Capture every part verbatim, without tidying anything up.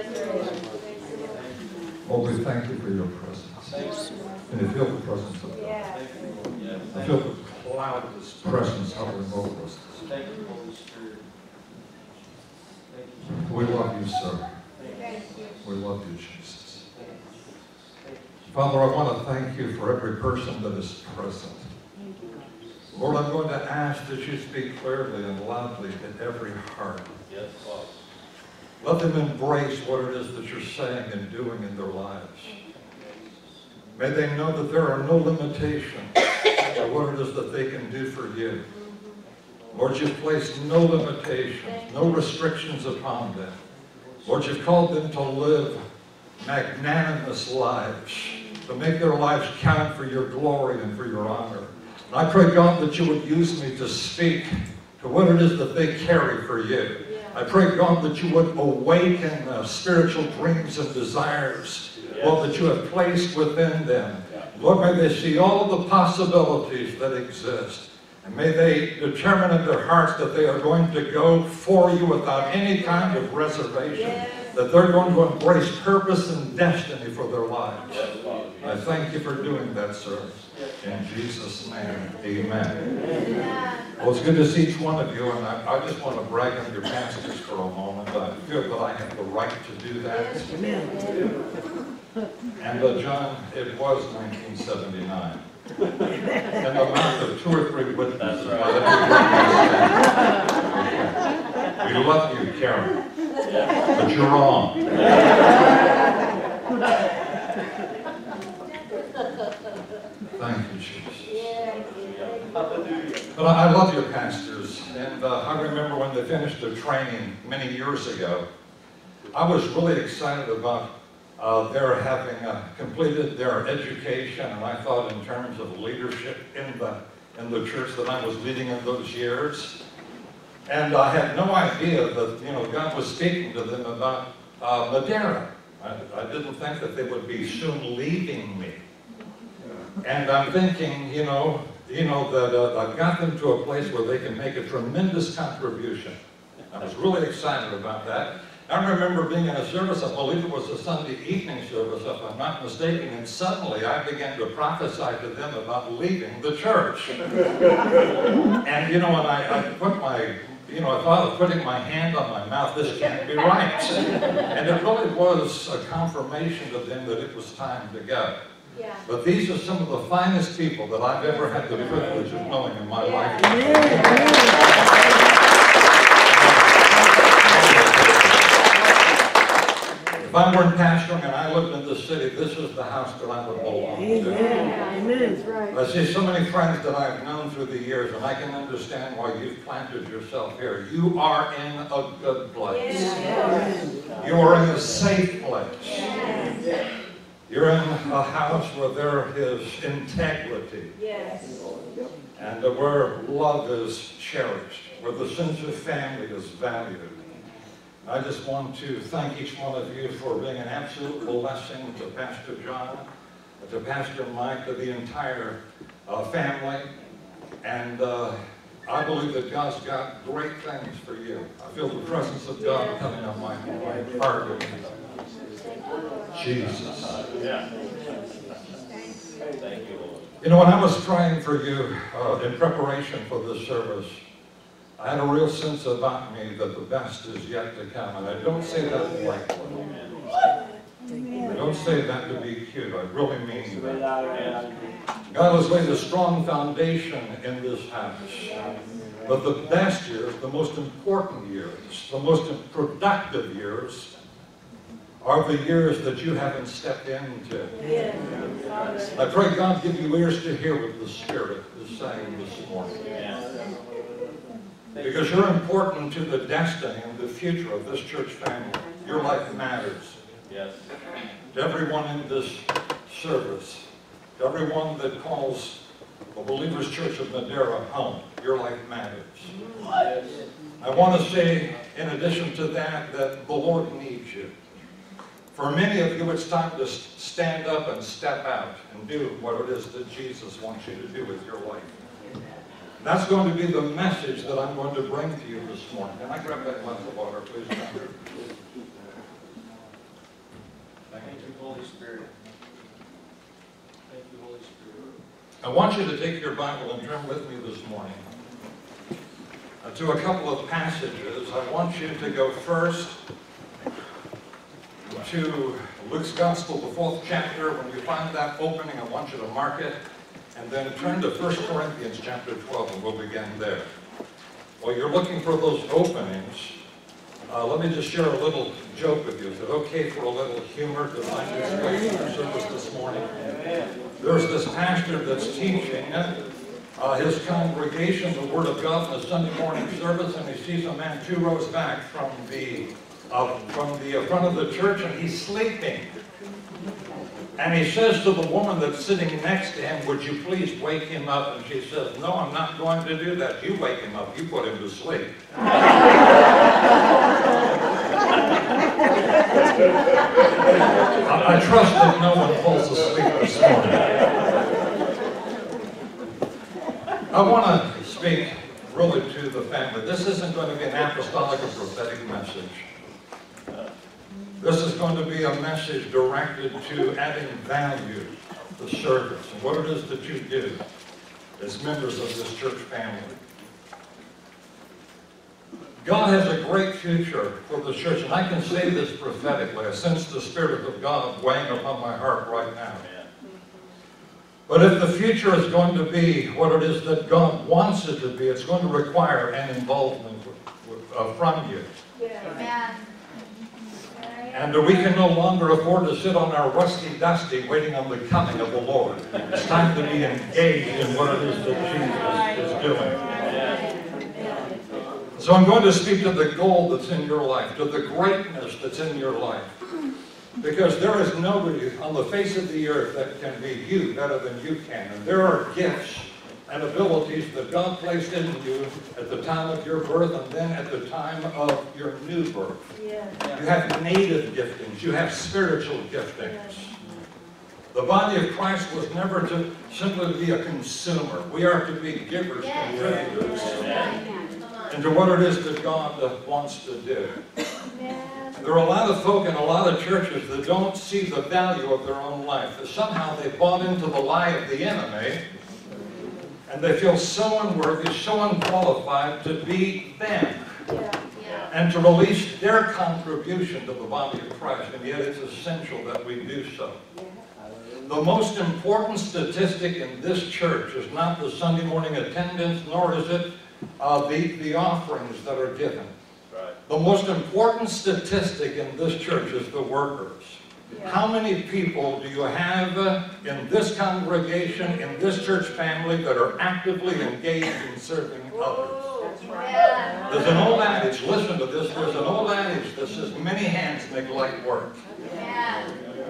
Oh, we thank you for your presence. And I feel the presence of God. I feel the cloud of His presence hovering over us. Thank you, Holy Spirit. We love you, sir. We love you, Jesus. Father, I want to thank you for every person that is present. Lord, I'm going to ask that you speak clearly and loudly in every heart. Yes, Father. Let them embrace what it is that you're saying and doing in their lives. May they know that there are no limitations to what it is that they can do for you. Lord, you've placed no limitations, no restrictions upon them. Lord, you've called them to live magnanimous lives, to make their lives count for your glory and for your honor. And I pray, God, that you would use me to speak to what it is that they carry for you. I pray, God, that you would awaken uh, spiritual dreams and desires, yes. Lord, that you have placed within them. Yeah. Lord, may they see all the possibilities that exist. And may they determine in their hearts that they are going to go for you without any kind of reservation. Yes. That they're going to embrace purpose and destiny for their lives. Yes. I thank you for doing that, sir. In Jesus' name, amen. Amen. Well, it's good to see each one of you, and I, I just want to brag on your pastors for a moment. I feel that I have the right to do that. Amen. And uh, John, it was nineteen seventy-nine. And the mouth of two or three witnesses. Right. We love you, Karen, but you're wrong. Thank you, Jesus. But I love your pastors, and uh, I remember when they finished their training many years ago, I was really excited about uh, their having uh, completed their education, and I thought in terms of leadership in the, in the church that I was leading in those years. And I had no idea that, you know, God was speaking to them about uh, Madera. I, I didn't think that they would be soon leaving me. And I'm thinking, you know, you know that uh, I've got them to a place where they can make a tremendous contribution. I was really excited about that. I remember being in a service, I believe it was a Sunday evening service, if I'm not mistaken, and suddenly I began to prophesy to them about leaving the church. And, you know, and I, I put my, you know, I thought of putting my hand on my mouth, this can't be right. And it really was a confirmation to them that it was time to go. Yeah. But these are some of the finest people that I've ever had the privilege of knowing in my yeah. life. If I weren't pastoring and I lived in the city, this is the house that I would belong to. Amen. Right. I see so many friends that I've known through the years, and I can understand why you've planted yourself here. You are in a good place. Yes. You are in a safe place. Yes. You're in a house where there is integrity. Yes. And where love is cherished, where the sense of family is valued. I just want to thank each one of you for being an absolute blessing to Pastor John, to Pastor Mike, to the entire uh, family. And uh, I believe that God's got great things for you. I feel the presence of God coming on my, my heart. Jesus. Yeah. Thank you, Lord. You know, when I was praying for you uh, in preparation for this service, I had a real sense about me that the best is yet to come. And I don't say that lightly. I don't say that to be cute. I really mean that. God has laid a strong foundation in this house. But the best years, the most important years, the most productive years, are the years that you haven't stepped into. Yes. I pray God give you ears to hear what the Spirit is saying this morning. Yes. Because you're important to the destiny and the future of this church family. Your life matters. Yes. To everyone in this service, to everyone that calls the Believers Church of Madera home, your life matters. Yes. I want to say, in addition to that, that the Lord needs you. For many of you, it's time to stand up and step out and do what it is that Jesus wants you to do with your life. That's going to be the message that I'm going to bring to you this morning. Can I grab that glass of water, please? I want you to take your Bible and turn with me this morning uh, to a couple of passages. I want you to go first to Luke's Gospel, the fourth chapter. When you find that opening, I want you to mark it. And then turn to First Corinthians chapter twelve, and we'll begin there. While you're looking for those openings, uh, let me just share a little joke with you. Is it okay for a little humor to find your way in our service this morning? There's this pastor that's teaching uh, his congregation the Word of God in a Sunday morning service, and he sees a man two rows back from the uh, from the uh, front of the church, and he's sleeping. And he says to the woman that's sitting next to him, "Would you please wake him up?" And she says, "No, I'm not going to do that. You wake him up. You put him to sleep." I, I trust that no one falls asleep this morning. I want to speak really to the family. This isn't going to be an apostolic or prophetic message. This is going to be a message directed to adding value to service and what it is that you do as members of this church family. God has a great future for the church, and I can say this prophetically. I sense the Spirit of God weighing upon my heart right now. But if the future is going to be what it is that God wants it to be, it's going to require an involvement uh, from you. Amen. And we can no longer afford to sit on our rusty dusty waiting on the coming of the Lord. It's time to be engaged in what it is that Jesus is doing. So I'm going to speak to the goal that's in your life, to the greatness that's in your life. Because there is nobody on the face of the earth that can be you better than you can. And there are gifts and abilities that God placed in you at the time of your birth and then at the time of your new birth. Yeah. You have native giftings. You have spiritual giftings. Yeah. The body of Christ was never to simply be a consumer. We are to be givers, yes, contributors, yes, into what it is that God uh, wants to do. Yes. There are a lot of folk in a lot of churches that don't see the value of their own life. That somehow they bought into the lie of the enemy, and they feel so unworthy, so unqualified to be them. Yeah. Yeah. And to release their contribution to the body of Christ. And yet it's essential that we do so. Yeah. The most important statistic in this church is not the Sunday morning attendance, nor is it uh, the, the offerings that are given. Right. The most important statistic in this church is the workers. Yeah. How many people do you have uh, in this congregation, in this church family, that are actively engaged in serving others? That's right. There's an old adage, listen to this, there's an old adage that says, many hands make light work. Yeah.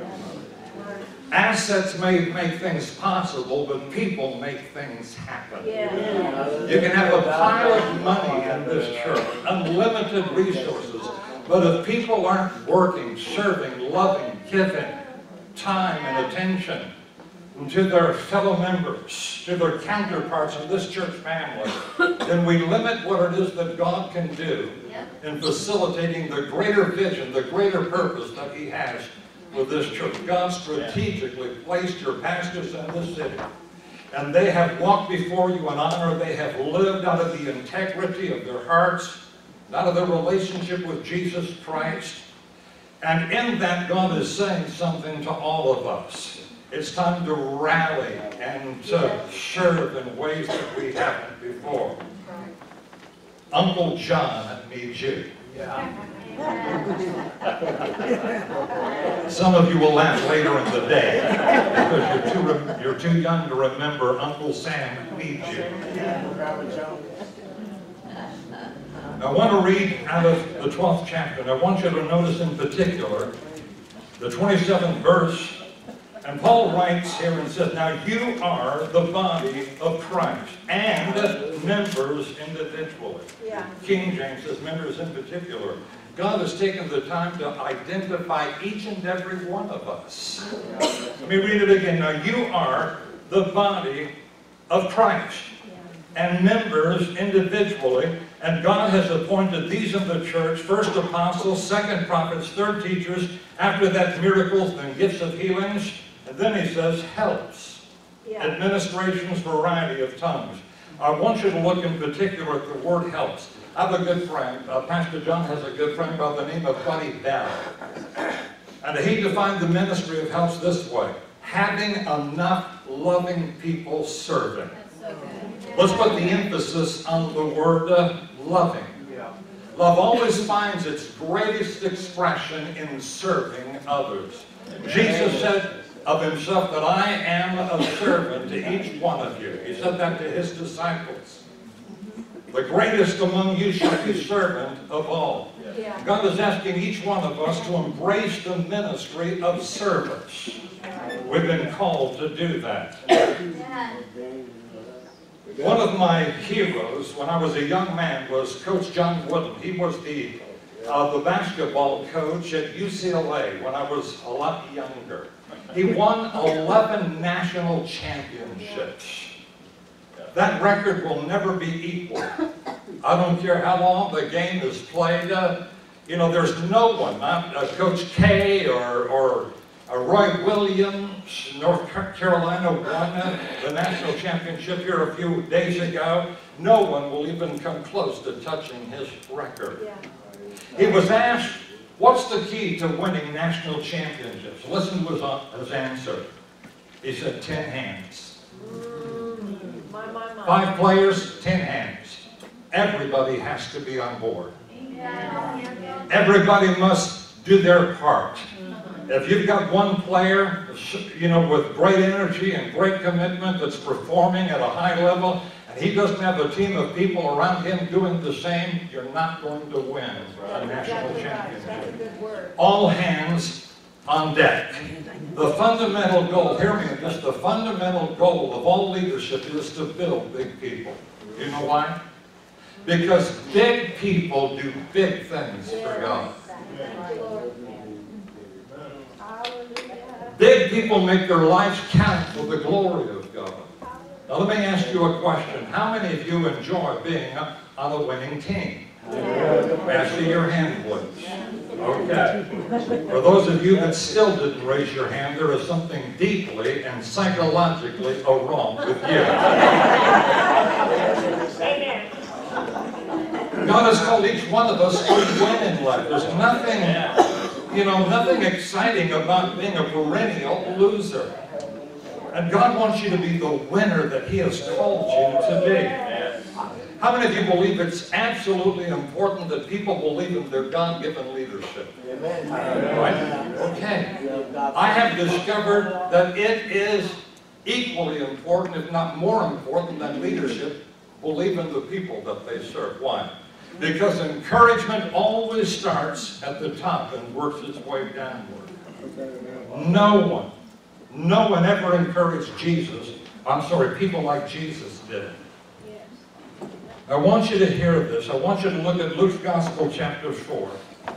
Assets may make things possible, but people make things happen. Yeah. You can have a pile of money in this church, unlimited resources, but if people aren't working, serving, loving, giving time and attention to their fellow members, to their counterparts in this church family, then we limit what it is that God can do in facilitating the greater vision, the greater purpose that He has for this church. God strategically placed your pastors in this city, and they have walked before you in honor. They have lived out of the integrity of their hearts, out of their relationship with Jesus Christ. And in that, God is saying something to all of us. It's time to rally and to serve in ways that we haven't before. Uncle John needs you. Yeah. Some of you will laugh later in the day because you're too, you're too young to remember Uncle Sam needs you. I want to read out of the twelfth chapter, and I want you to notice in particular the twenty-seventh verse. And Paul writes here and says, now you are the body of Christ, and members individually. Yeah. King James says members in particular. God has taken the time to identify each and every one of us. Let me read it again. Now you are the body of Christ, and members individually, and God has appointed these in the church, first apostles, second prophets, third teachers, after that miracles and gifts of healings, and then he says helps. Yeah. Administrations, variety of tongues. I want you to look in particular at the word helps. I have a good friend, uh, Pastor John has a good friend by the name of Buddy Bell. And he defined the ministry of helps this way: having enough loving people serving. That's so good. Let's put the emphasis on the word uh, loving. Love always finds its greatest expression in serving others. Jesus said of himself that I am a servant to each one of you. He said that to his disciples. The greatest among you shall be servant of all. Yeah. God is asking each one of us to embrace the ministry of service. We've been called to do that. One of my heroes when I was a young man was Coach John Wooden. He was the, uh, the basketball coach at U C L A when I was a lot younger. He won eleven national championships. That record will never be equal. I don't care how long the game is played. Uh, you know, there's no one, not uh, Coach K or, or uh, Roy Williams, North Carolina won uh, the national championship here a few days ago. No one will even come close to touching his record. Yeah. He was asked, what's the key to winning national championships? Listen to his, his answer. He said, ten hands. Mm, my, my, my. Five players, ten hands. Everybody has to be on board. Yeah. Everybody must do their part. If you've got one player, you know, with great energy and great commitment that's performing at a high level, and he doesn't have a team of people around him doing the same, you're not going to win a national Exactly right. championship. That's a good word. All hands on deck. The fundamental goal, hear me on this, the fundamental goal of all leadership is to build big people. You know why? Because big people do big things for God. Thank you, Lord. Hallelujah. Big people make their lives count for the glory of God. Now let me ask you a question. How many of you enjoy being on a winning team? May I see your hand, please? Okay. For those of you that still didn't raise your hand, there is something deeply and psychologically wrong with you. Amen. God has called each one of us to win in life. There's nothing, you know, nothing exciting about being a perennial loser. And God wants you to be the winner that He has called you to be. How many of you believe it's absolutely important that people believe in their God-given leadership? Right? Okay. I have discovered that it is equally important, if not more important than leadership, believe in the people that they serve. Why? Because encouragement always starts at the top and works its way downward. No one, no one ever encouraged Jesus. I'm sorry, people like Jesus did. I want you to hear this. I want you to look at Luke's Gospel, chapter four.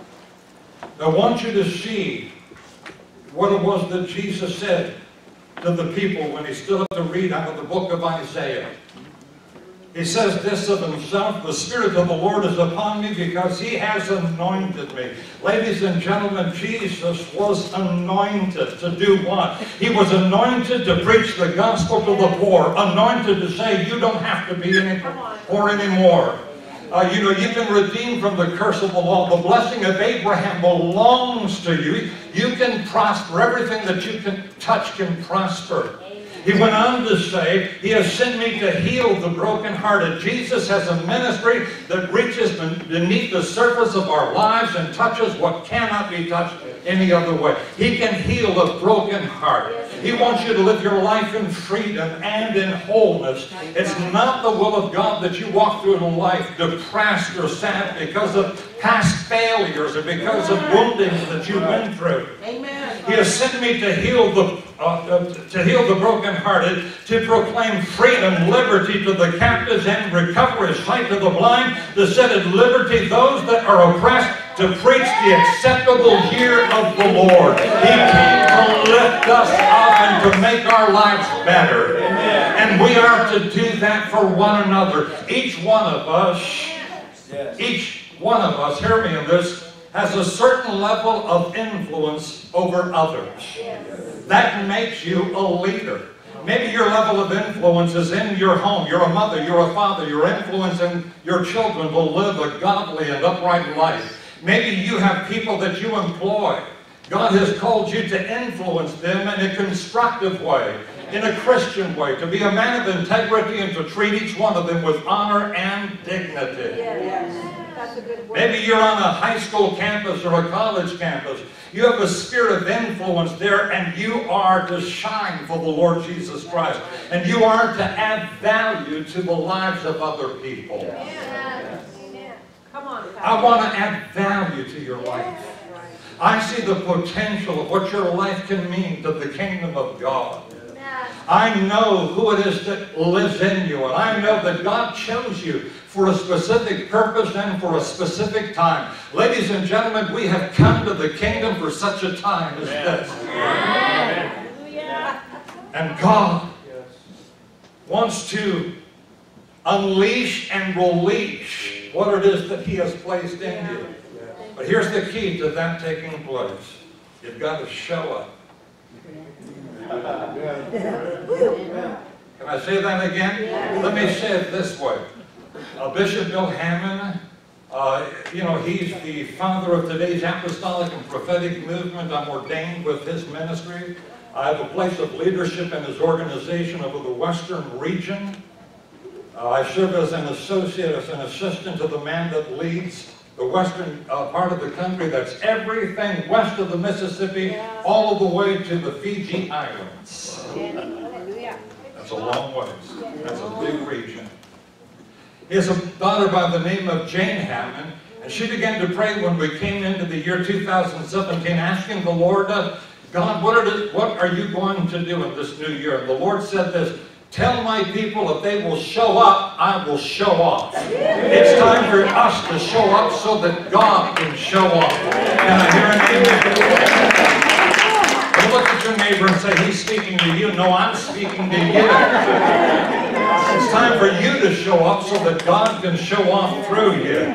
I want you to see what it was that Jesus said to the people when He stood up to read out of the book of Isaiah. He says this of Himself, the Spirit of the Lord is upon me because He has anointed me. Ladies and gentlemen, Jesus was anointed to do what? He was anointed to preach the gospel to the poor. Anointed to say you don't have to be any poor anymore. Uh, you know, you've been redeemed from the curse of the law. The blessing of Abraham belongs to you. You can prosper. Everything that you can touch can prosper. He went on to say, He has sent me to heal the brokenhearted. Jesus has a ministry that reaches beneath the surface of our lives and touches what cannot be touched any other way. He can heal a broken heart. He wants you to live your life in freedom and in wholeness. It's not the will of God that you walk through in life depressed or sad because of past failures or because of woundings that you've been through. Amen. He has sent me to heal the uh, to heal the brokenhearted, to proclaim freedom, liberty to the captives, and recovery of sight to the blind, to set at liberty those that are oppressed, to preach the acceptable year of the Lord. He came to lift us up and to make our lives better. And we are to do that for one another. Each one of us, each one of us, hear me in this, has a certain level of influence over others. That makes you a leader. Maybe your level of influence is in your home. You're a mother, you're a father. Your influence in your children will live a godly and upright life. Maybe you have people that you employ. God has called you to influence them in a constructive way, in a Christian way, to be a man of integrity and to treat each one of them with honor and dignity. Yes. That's a good word. Maybe you're on a high school campus or a college campus. You have a spirit of influence there, and you are to shine for the Lord Jesus Christ. And you are to add value to the lives of other people. Amen. Come on, Pastor. I want to add value to your life. I see the potential of what your life can mean to the kingdom of God. I know who it is that lives in you, and I know that God chose you for a specific purpose and for a specific time. Ladies and gentlemen, we have come to the kingdom for such a time as this. Hallelujah. And God wants to unleash and release what it is that He has placed in you. But here's the key to that taking place. You've got to show up. Can I say that again? Let me say it this way. Uh, Bishop Bill Hammond, uh, you know, he's the father of today's apostolic and prophetic movement. I'm ordained with his ministry. I have a place of leadership in his organization over the western region. Uh, I serve as an associate, as an assistant to the man that leads the western uh, part of the country. That's everything west of the Mississippi, all the way to the Fiji Islands. That's a long ways. That's a big region. He has a daughter by the name of Jane Hammond, and she began to pray when we came into the year two thousand seventeen, asking the Lord, uh, God, what are, the, what are you going to do in this new year? And the Lord said this, tell my people if they will show up, I will show off. It's time for us to show up so that God can show off. Can I hear an amen? Well, look at your neighbor and say, he's speaking to you. No, I'm speaking to you. It's time for you to show up so that God can show off through you.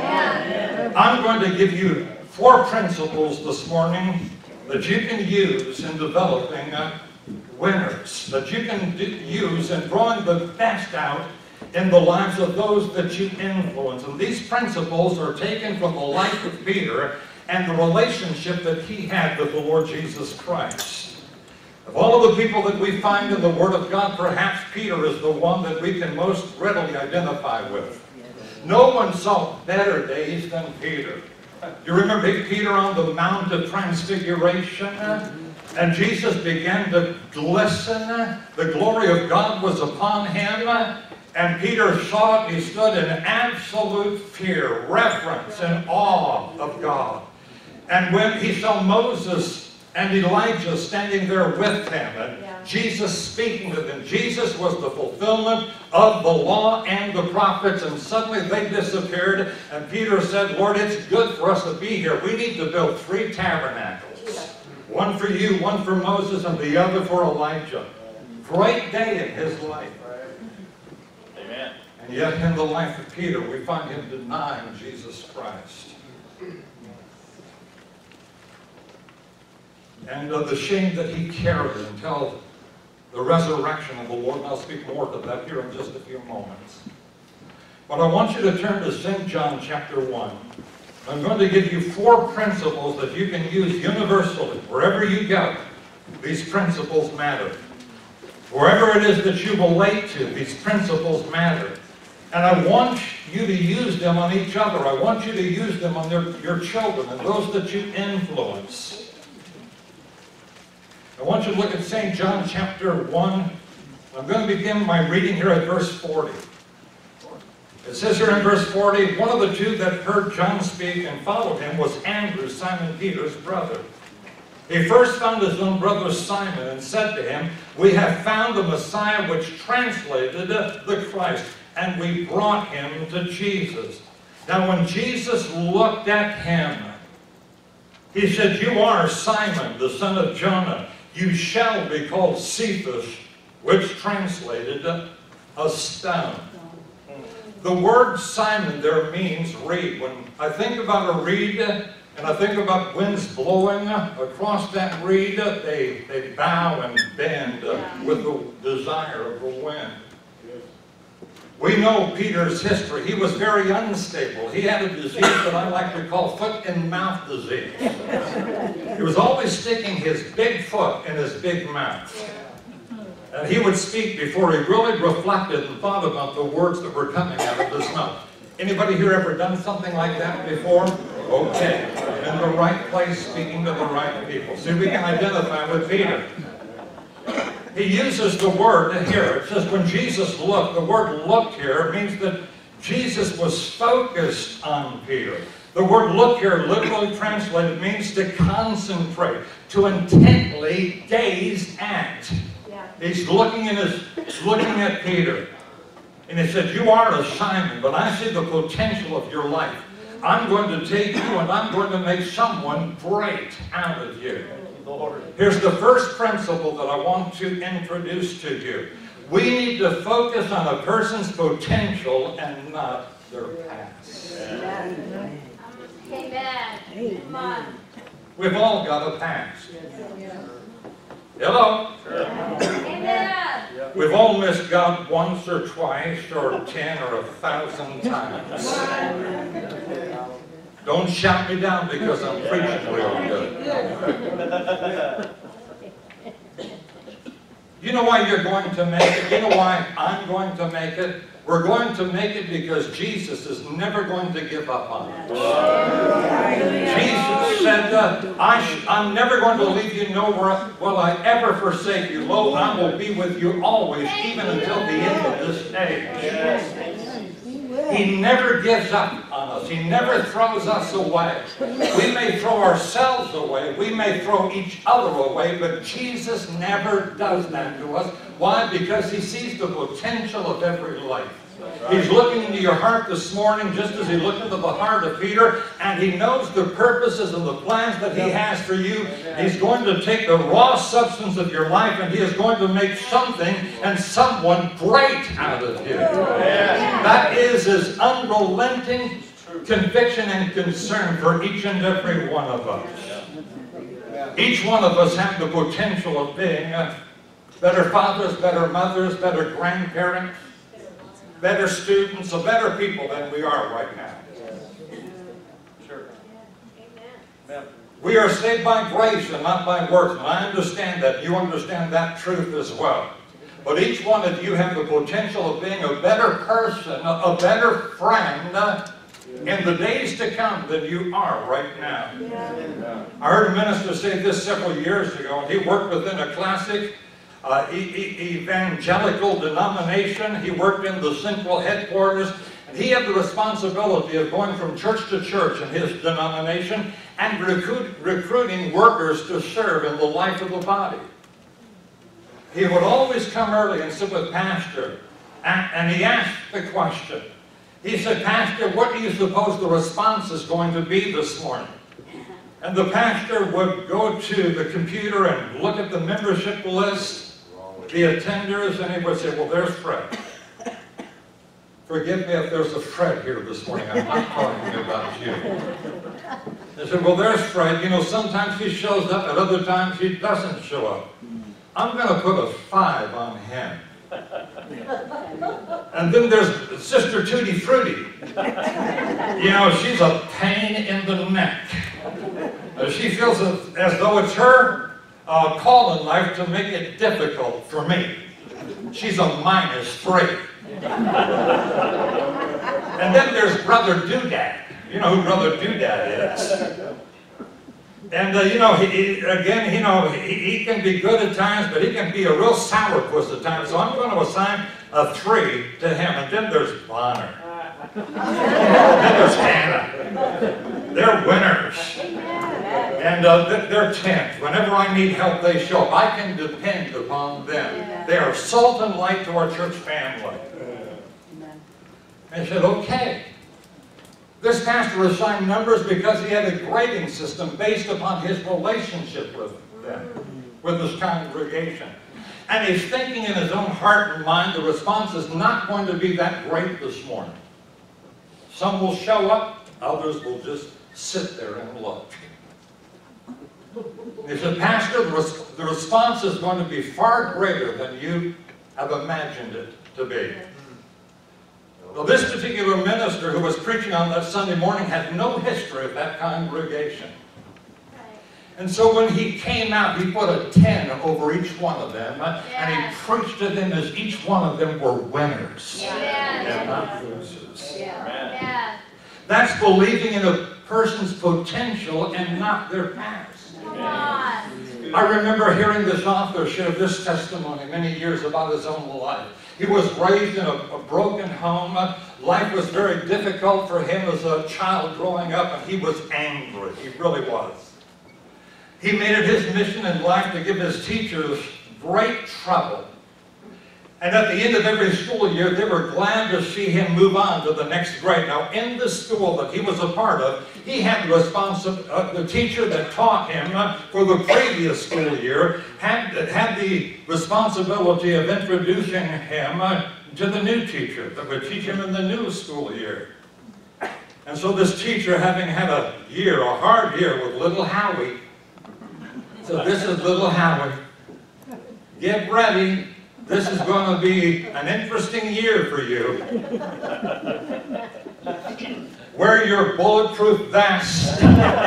I'm going to give you four principles this morning that you can use in developing uh, winners, that you can do, use in drawing the best out in the lives of those that you influence. And these principles are taken from the life of Peter and the relationship that he had with the Lord Jesus Christ. Of all of the people that we find in the Word of God, perhaps Peter is the one that we can most readily identify with. No one saw better days than Peter. You remember Peter on the Mount of Transfiguration? And Jesus began to glisten. The glory of God was upon him. And Peter saw it. He stood in absolute fear, reverence, and awe of God. And when he saw Moses and Elijah standing there with him, and yeah. Jesus speaking to them, Jesus was the fulfillment of the law and the prophets, and suddenly they disappeared. And Peter said, Lord, it's good for us to be here. We need to build three tabernacles. Yeah. One for you, one for Moses, and the other for Elijah. Great day in his life. Amen. And yet in the life of Peter, we find him denying Jesus Christ. And uh, the shame that he carried until the resurrection of the Lord. And I'll speak more to that here in just a few moments. But I want you to turn to Saint John chapter one. I'm going to give you four principles that you can use universally. Wherever you go, these principles matter. Wherever it is that you relate to, these principles matter. And I want you to use them on each other. I want you to use them on their, your children and those that you influence. I want you to look at Saint John chapter one. I'm going to begin my reading here at verse forty. It says here in verse forty, one of the two that heard John speak and followed him was Andrew, Simon Peter's brother. He first found his own brother Simon and said to him, we have found the Messiah, which translated the Christ, and we brought him to Jesus. Now when Jesus looked at him, he said, you are Simon, the son of Jonah. You shall be called Cephas, which translated a stone. The word Simon there means reed. When I think about a reed in And I think about winds blowing across that reed. They, they bow and bend uh, with the desire of the wind. We know Peter's history. He was very unstable. He had a disease that I like to call foot and mouth disease. He was always sticking his big foot in his big mouth. And he would speak before he really reflected and thought about the words that were coming out of his mouth. Anybody here ever done something like that before? Okay. In the right place, speaking to the right people. See, we can identify with Peter. He uses the word here. It says when Jesus looked, the word looked here means that Jesus was focused on Peter. The word look here, literally translated, means to concentrate, to intently gaze at. Yeah. He's looking, in his, looking at Peter. And he said, you are a Simon, but I see the potential of your life. I'm going to take you and I'm going to make someone great out of you. Here's the first principle that I want to introduce to you. We need to focus on a person's potential and not their past. Amen. Come on. We've all got a past. Hello? Amen. We've all missed God once or twice or ten or a thousand times. Don't shout me down because I'm preaching real good. You know why you're going to make it? You know why I'm going to make it? We're going to make it because Jesus is never going to give up on us. Jesus said, uh, I sh I'm never going to leave you, nor will I ever forsake you. Lo, I will be with you always, even until the end of this age. He never gives up on us. He never throws us away. We may throw ourselves away. We may throw each other away, but Jesus never does that to us. Why? Because he sees the potential of every life. He's looking into your heart this morning just as he looked into the heart of Peter, and he knows the purposes and the plans that he has for you. He's going to take the raw substance of your life and he is going to make something and someone great out of you. That is his unrelenting conviction and concern for each and every one of us. Each one of us have the potential of being better fathers, better mothers, better grandparents, better students, or better people than we are right now. Sure. Amen. We are saved by grace and not by works, and I understand that. You understand that truth as well. But each one of you have the potential of being a better person, a better friend in the days to come than you are right now. Yeah. I heard a minister say this several years ago, and he worked within a classic Uh, e e evangelical denomination. He worked in the central headquarters, and he had the responsibility of going from church to church in his denomination and recruit, recruiting workers to serve in the life of the body. He would always come early and sit with Pastor, and, and he asked the question. He said, Pastor, what do you suppose the response is going to be this morning? And the pastor would go to the computer and look at the membership list, the attenders, and he would say, well, there's Fred. Forgive me if there's a Fred here this morning. I'm not talking about you. They said, well, there's Fred. You know, sometimes he shows up, at other times he doesn't show up. I'm going to put a five on him. And then there's Sister Tutti Frutti. You know, she's a pain in the neck. She feels as though it's her Uh, call in life to make it difficult for me. She's a minus three. And then there's Brother Doodad. You know who Brother Doodad is. And uh, you know, he, he, again, you know, he, he can be good at times, but he can be a real sourpuss at times. So I'm going to assign a three to him. And then there's Bonner. Then there's Hannah. They're winners. And uh, they're tenth. Whenever I need help, they show up. I can depend upon them. Yeah. They are salt and light to our church family. And I said, okay. This pastor assigned numbers because he had a grading system based upon his relationship with them, with his congregation. And he's thinking in his own heart and mind, the response is not going to be that great this morning. Some will show up, others will just sit there and look. He said, Pastor, the, res the response is going to be far greater than you have imagined it to be. Well, this particular minister who was preaching on that Sunday morning had no history of that congregation. And so when he came out, he put a ten over each one of them, uh, yes. and he preached to them as each one of them were winners Yes. and not losers. Yes. That's believing in a person's potential and not their past. Come on. I remember hearing this author share this testimony many years about his own life. He was raised in a, a broken home. Life was very difficult for him as a child growing up, and he was angry. He really was. He made it his mission in life to give his teachers great trouble. And at the end of every school year, they were glad to see him move on to the next grade. Now, in the school that he was a part of, he had the responsibility, uh, the teacher that taught him uh, for the previous school year had, had the responsibility of introducing him uh, to the new teacher that would teach him in the new school year. And so this teacher, having had a year, a hard year with little Howie, so this is little Howie. Get ready. This is going to be an interesting year for you. Wear your bulletproof vest.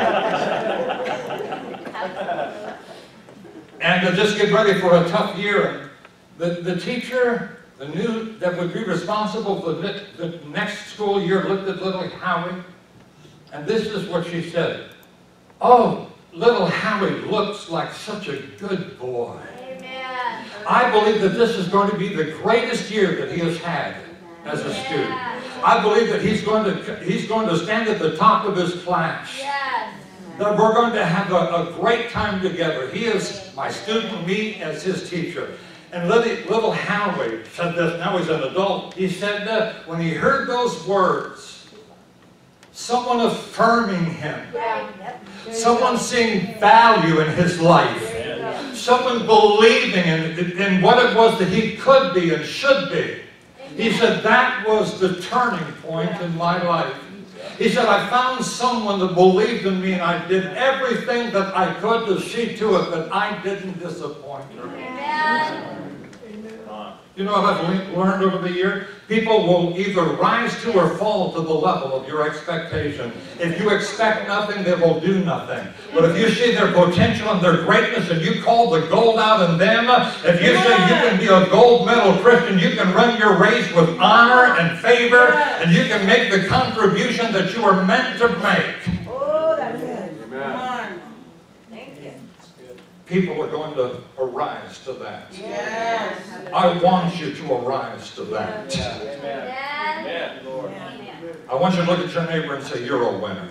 And to just get ready for a tough year. The, the teacher, the new, that would be responsible for the, the next school year looked at little Howie, and this is what she said. Oh, little Howie looks like such a good boy. Amen. I believe that this is going to be the greatest year that he has had as a student. I believe that he's going to, he's going to stand at the top of his class. Yes. That we're going to have a, a great time together. He is my student, me as his teacher. And little, little Howie said this, now he's an adult. He said that when he heard those words, someone affirming him, someone seeing value in his life, someone believing in, in what it was that he could be and should be. He said that was the turning point in my life. He said, I found someone that believed in me, and I did everything that I could to see to it that I didn't disappoint her. Amen. You know what I've learned over the year? People will either rise to or fall to the level of your expectation. If you expect nothing, they will do nothing. But if you see their potential and their greatness and you call the gold out in them, if you say you can be a gold medal Christian, you can run your race with honor and favor, and you can make the contribution that you were meant to make. Oh, that's good. Amen. Thank you. People are going to arise to that. Yes. I want you to arise to that. Amen. Amen. Amen, Lord. Amen. I want you to look at your neighbor and say, you're a winner.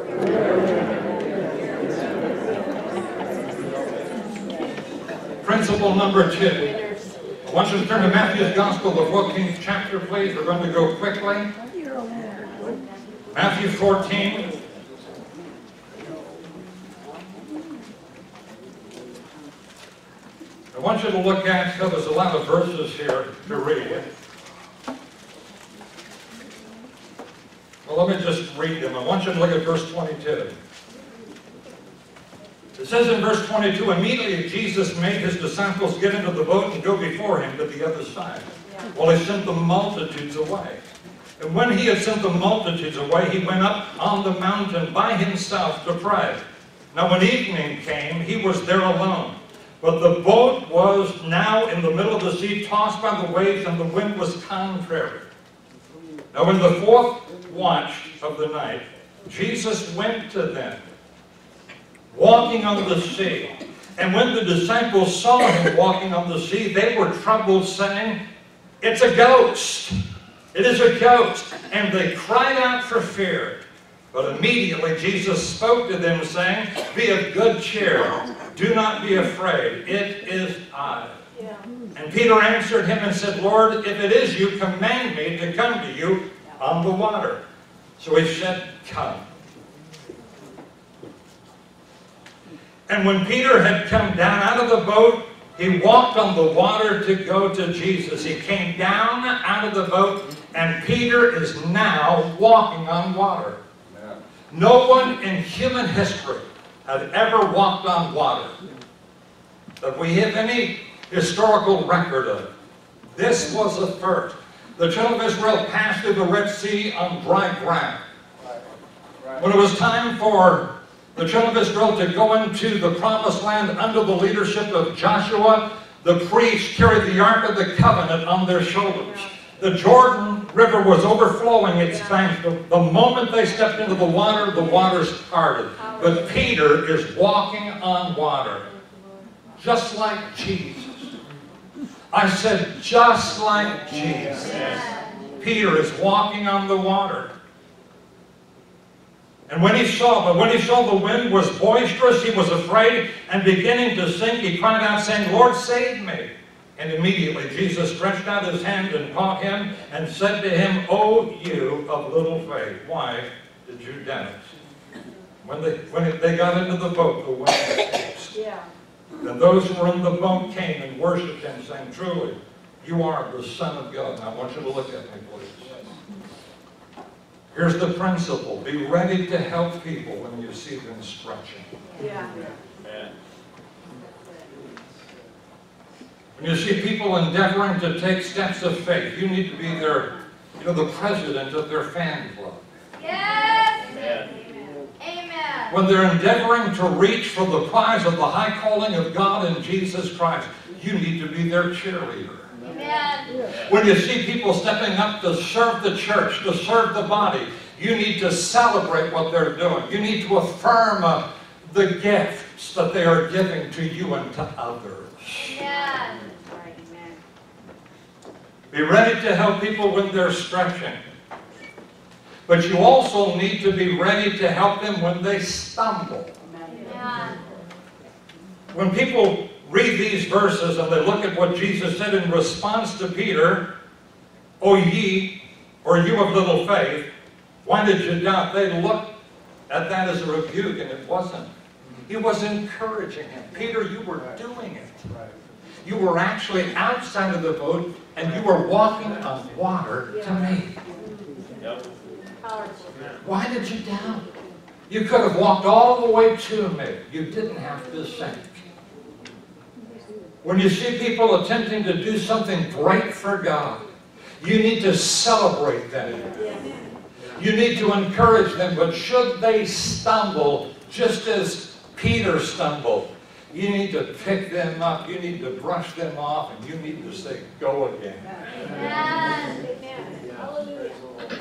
Principle number two. I want you to turn to Matthew's Gospel, the fourteenth chapter, please. We're going to go quickly. Matthew fourteen. I want you to look at, so there's a lot of verses here to read. Well, let me just read them. I want you to look at verse twenty-two. It says in verse twenty-two, immediately Jesus made his disciples get into the boat and go before him to the other side, while he sent the multitudes away. And when he had sent the multitudes away, he went up on the mountain by himself to pray. Now when evening came, he was there alone. But the boat was now in the middle of the sea, tossed by the waves, and the wind was contrary. Now in the fourth watch of the night, Jesus went to them, walking on the sea. And when the disciples saw him walking on the sea, they were troubled, saying, it's a ghost. It is a ghost. And they cried out for fear. But immediately Jesus spoke to them, saying, be of good cheer. Do not be afraid. It is I. Yeah. And Peter answered him and said, Lord, if it is you, command me to come to you on the water. So he said, come. And when Peter had come down out of the boat, he walked on the water to go to Jesus. He came down out of the boat, and Peter is now walking on water. No one in human history had ever walked on water that we have any historical record of. This was a first. The children of Israel passed through the Red Sea on dry ground. When it was time for the children of Israel to go into the promised land under the leadership of Joshua, the priests carried the Ark of the Covenant on their shoulders. The Jordan River was overflowing its banks. The, the moment they stepped into the water, the waters parted. But Peter is walking on water, just like Jesus. I said, just like Jesus. Peter is walking on the water. And when he saw, but when he saw the wind was boisterous, he was afraid, and beginning to sink, he cried out, saying, Lord, save me. And immediately Jesus stretched out his hand and caught him, and said to him, O you of little faith, why did you doubt? When they, when they got into the boat, the wind ceased. Yeah. Then those who were in the boat came and worshipped him, saying, truly, you are the Son of God. Now I want you to look at me, please. Here's the principle. Be ready to help people when you see them stretching. Yeah. Amen. When you see people endeavoring to take steps of faith, you need to be their, you know, the president of their fan club. Yes. Amen. Amen. When they're endeavoring to reach for the prize of the high calling of God in Jesus Christ, you need to be their cheerleader. Amen. When you see people stepping up to serve the church, to serve the body, you need to celebrate what they're doing. You need to affirm uh, the gifts that they are giving to you and to others. Amen. Be ready to help people when they're stretching. But you also need to be ready to help them when they stumble. Amen. When people read these verses and they look at what Jesus said in response to Peter, O ye, or you of little faith, why did you doubt? They looked at that as a rebuke, and it wasn't. He was encouraging him. Peter, you were doing it. You were actually outside of the boat, and you were walking on water to me. Yep. Why did you doubt? You could have walked all the way to me. You didn't have to sink. When you see people attempting to do something great for God, you need to celebrate them. You need to encourage them, but should they stumble, just as Peter stumbled, you need to pick them up, you need to brush them off, and you need to say, go again. Amen. Hallelujah.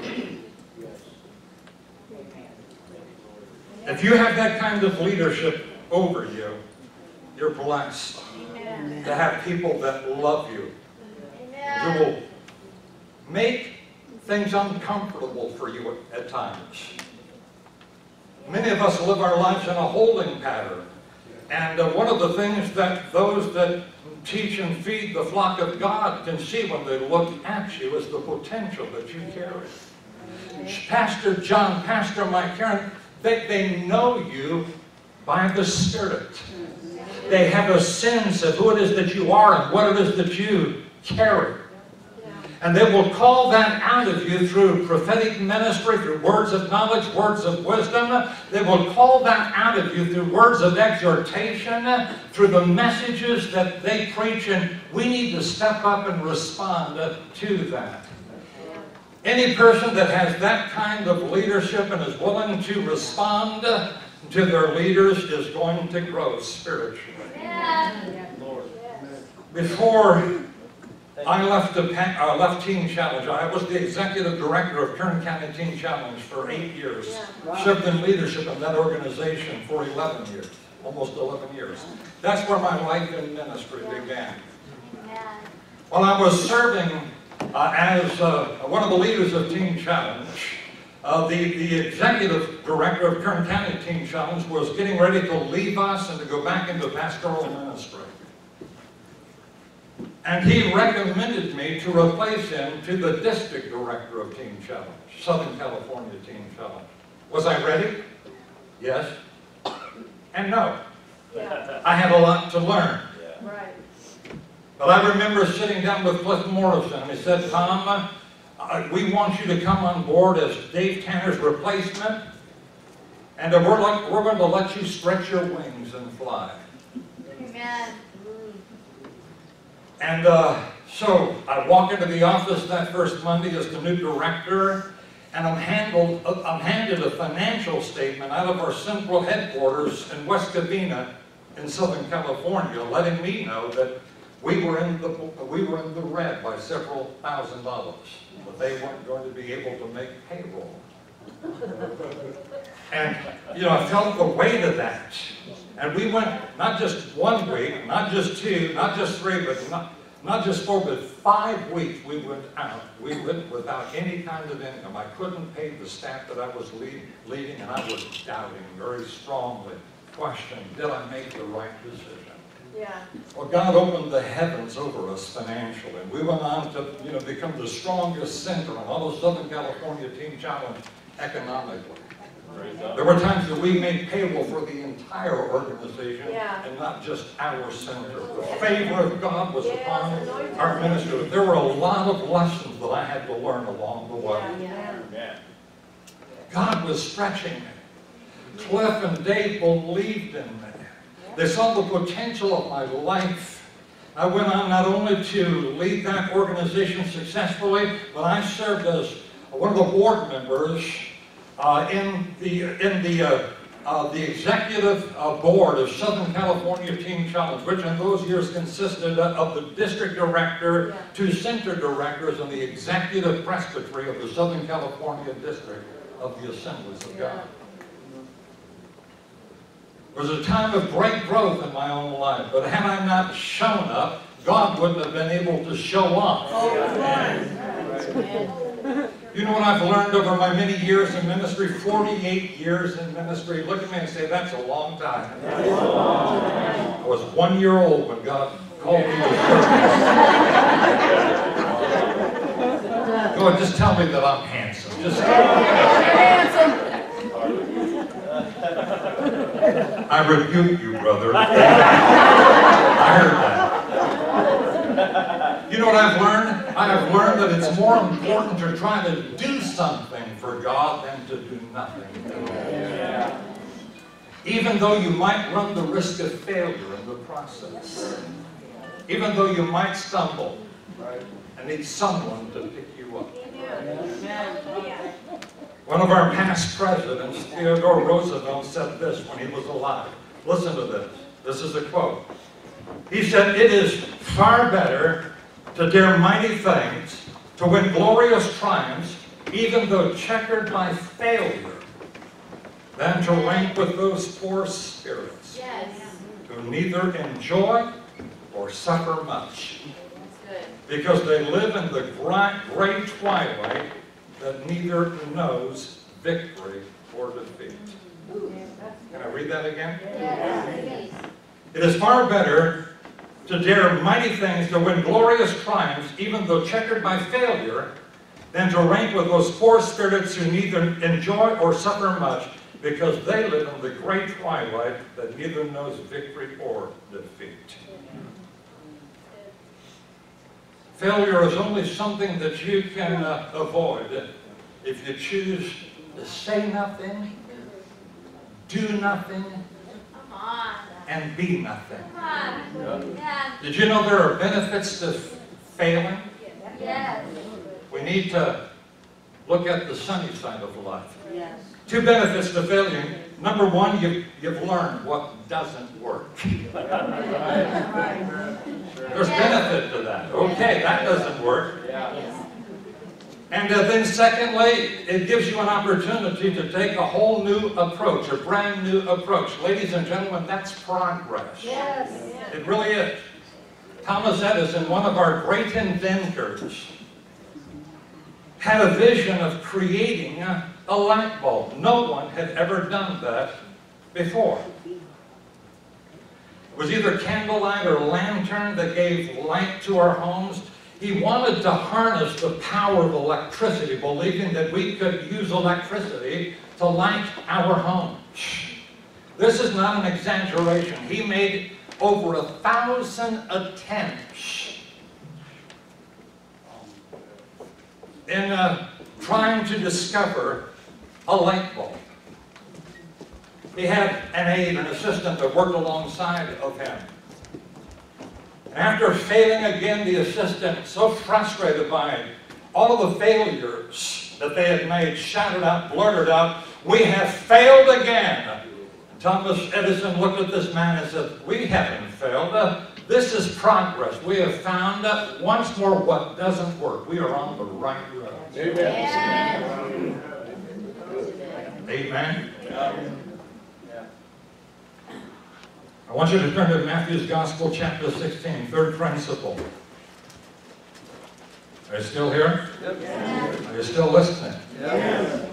If you have that kind of leadership over you, you're blessed Amen. to have people that love you. You Amen. will make things uncomfortable for you at, at times. Many of us live our lives in a holding pattern. And uh, one of the things that those that teach and feed the flock of God can see when they look at you is the potential that you carry. Pastor John, Pastor Mike, Karen, they, they know you by the Spirit. They have a sense of who it is that you are and what it is that you carry. And they will call that out of you through prophetic ministry, through words of knowledge, words of wisdom. They will call that out of you through words of exhortation, through the messages that they preach, and we need to step up and respond to that. Any person that has that kind of leadership and is willing to respond to their leaders is going to grow spiritually. Amen. Before I left the uh, left Teen Challenge, I was the executive director of Kern County Teen Challenge for eight years. Wow. Served in leadership in that organization for eleven years, almost eleven years. That's where my life in ministry began. Amen. While I was serving uh, as uh, one of the leaders of Teen Challenge, uh, the, the executive director of Kern County Teen Challenge was getting ready to leave us and to go back into pastoral ministry. And he recommended me to replace him to the district director of Teen Challenge, Southern California Teen Challenge. Was I ready? Yes. And no. Yeah. I had a lot to learn. Right. But I remember sitting down with Cliff Morrison, and he said, Tom, uh, we want you to come on board as Dave Tanner's replacement. And uh, we're, like, we're going to let you stretch your wings and fly. Amen. And uh, so I walk into the office that first Monday as the new director, and I'm, handled, uh, I'm handed a financial statement out of our central headquarters in West Covina in Southern California, letting me know that we were in the, we were in the red by several thousand dollars, but they weren't going to be able to make payroll. And, you know, I felt the weight of that. And we went not just one week, not just two, not just three, but not, not just four, but five weeks we went out. We went without any kind of income. I couldn't pay the staff that I was lead, leading, and I was doubting very strongly, questioning, did I make the right decision? Yeah. Well, God opened the heavens over us financially, and we went on to, you know, become the strongest center on all of Southern California Teen Challenge economically. There were times that we made payroll for the entire organization, Yeah. and not just our center. The favor of God was Yes, upon anointing. our ministry. There were a lot of lessons that I had to learn along the way. Yeah. Yeah. God was stretching me. Cliff and Dave believed in me. They saw the potential of my life. I went on not only to lead that organization successfully, but I served as one of the board members uh, in the in the uh, uh, the executive uh, board of Southern California Teen Challenge, which in those years consisted of the district director, two center directors, and the executive presbytery of the Southern California district of the Assemblies of God. It was a time of great growth in my own life, but had I not shown up, God wouldn't have been able to show up. You know what I've learned over my many years in ministry, forty-eight years in ministry? Look at me and say, that's a long time. I was one year old when God called me to service. Go ahead, just tell me that I'm handsome. Just handsome. I rebuke you, brother. I heard that. You know what I've learned? I have learned that it's more important to try to do something for God than to do nothing. Yeah. Even though you might run the risk of failure in the process. Even though you might stumble and need someone to pick you up. One of our past presidents, Theodore Roosevelt, said this when he was alive. Listen to this. This is a quote. He said, "It is far better to dare mighty things, to win glorious triumphs, even though checkered by failure, than to rank with those poor spirits Yes. who neither enjoy or suffer much, That's good. because they live in the gray twilight that neither knows victory or defeat." Can I read that again? Yes. It is far better to dare mighty things, to win glorious triumphs, even though checkered by failure, than to rank with those poor spirits who neither enjoy or suffer much, because they live in the great twilight that neither knows victory or defeat. Failure is only something that you can uh, avoid if you choose to say nothing, do nothing, Come on. and be nothing. Come on. Yeah. Did you know there are benefits to failing? Yes. We need to look at the sunny side of life. Yes. Two benefits to failing. Number one, you've, you've learned what doesn't work. There's benefit to that. Okay, that doesn't work. And uh, then secondly, it gives you an opportunity to take a whole new approach, a brand new approach. Ladies and gentlemen, that's progress. Yes. It really is. Thomas Edison, one of our great inventors, had a vision of creating a, a light bulb. No one had ever done that before. It was either candlelight or lantern that gave light to our homes. He wanted to harness the power of electricity, believing that we could use electricity to light our homes. This is not an exaggeration. He made over a thousand attempts in uh, trying to discover a light bulb. He had an aide, an assistant that worked alongside of him. And after failing again, the assistant, so frustrated by all of the failures that they had made, shouted out, blurted out, "We have failed again." Thomas Edison looked at this man and said, "We haven't failed. Uh, this is progress. We have found uh, once more what doesn't work. We are on the right road." Amen. Yes. Amen. I want you to turn to Matthew's Gospel, chapter sixteen, third principle. Are you still here? Yep. Are you still listening? Yep.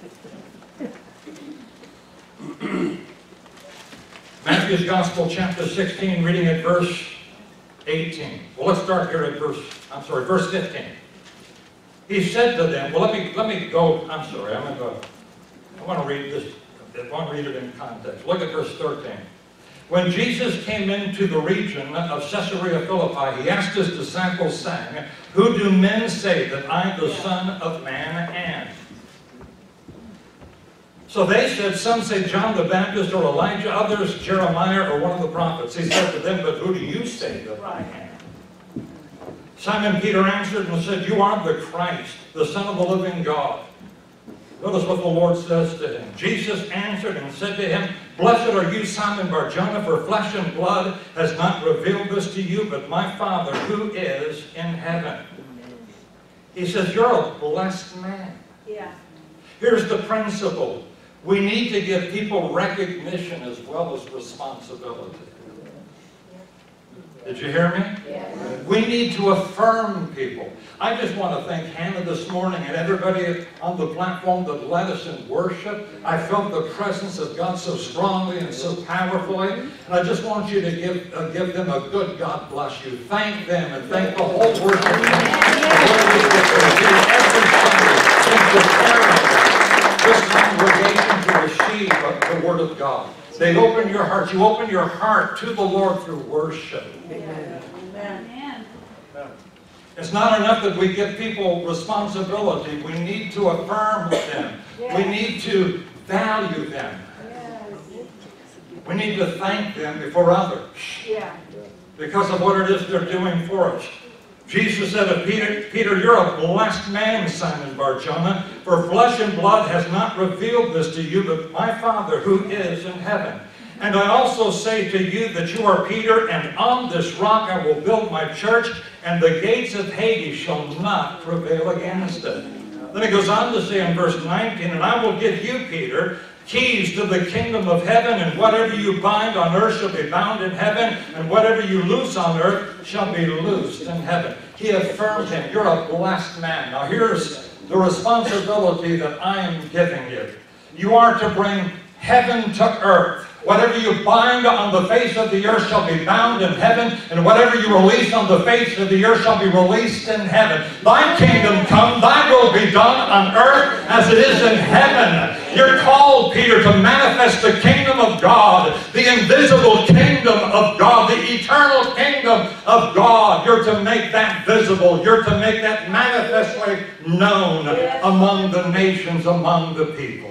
Matthew's Gospel, chapter sixteen, reading at verse eighteen. Well, let's start here at verse, I'm sorry, verse fifteen. He said to them, well, let me, let me go, I'm sorry, I'm going to go, I want to read this, I want to read it in context. Look at verse thirteen. When Jesus came into the region of Caesarea Philippi, he asked his disciples, saying, "Who do men say that I, the Son of Man, am?" So they said, some say John the Baptist or Elijah, others Jeremiah or one of the prophets. He said to them, "But who do you say that I am?" Simon Peter answered and said, "You are the Christ, the Son of the living God." Notice what the Lord says to him. Jesus answered and said to him, "Blessed are you, Simon Bar-Jonah, for flesh and blood has not revealed this to you, but my Father who is in heaven." He says, you're a blessed man. Yeah. Here's the principle. We need to give people recognition as well as responsibility. Did you hear me? Yes. We need to affirm people. I just want to thank Hannah this morning and everybody on the platform that led us in worship. I felt the presence of God so strongly and so powerfully. And I just want you to give, uh, give them a good God bless you. Thank them and thank the whole worship team for what it is that they do every Sunday in preparing this congregation to receive the Word of God. They open your heart. You open your heart to the Lord through worship. Amen. Amen. It's not enough that we give people responsibility. We need to affirm them. We need to value them. We need to thank them before others Yeah. because of what it is they're doing for us. Jesus said to Peter, Peter, you're a blessed man, Simon Bar-Jonah, for flesh and blood has not revealed this to you, but my Father who is in heaven. And I also say to you that you are Peter, and on this rock I will build my church, and the gates of Hades shall not prevail against it. Then he goes on to say in verse nineteen, and I will give you, Peter, keys to the kingdom of heaven, and whatever you bind on earth shall be bound in heaven, and whatever you loose on earth shall be loosed in heaven. He affirmed him. You're a blessed man. Now here's the responsibility that I am giving you. You are to bring heaven to earth. Whatever you bind on the face of the earth shall be bound in heaven, and whatever you release on the face of the earth shall be released in heaven. Thy kingdom come, thy will be done on earth as it is in heaven. You're called, Peter, to manifest the kingdom of God, the invisible kingdom of God, the eternal kingdom of God. You're to make that visible. You're to make that manifestly known among the nations, among the people.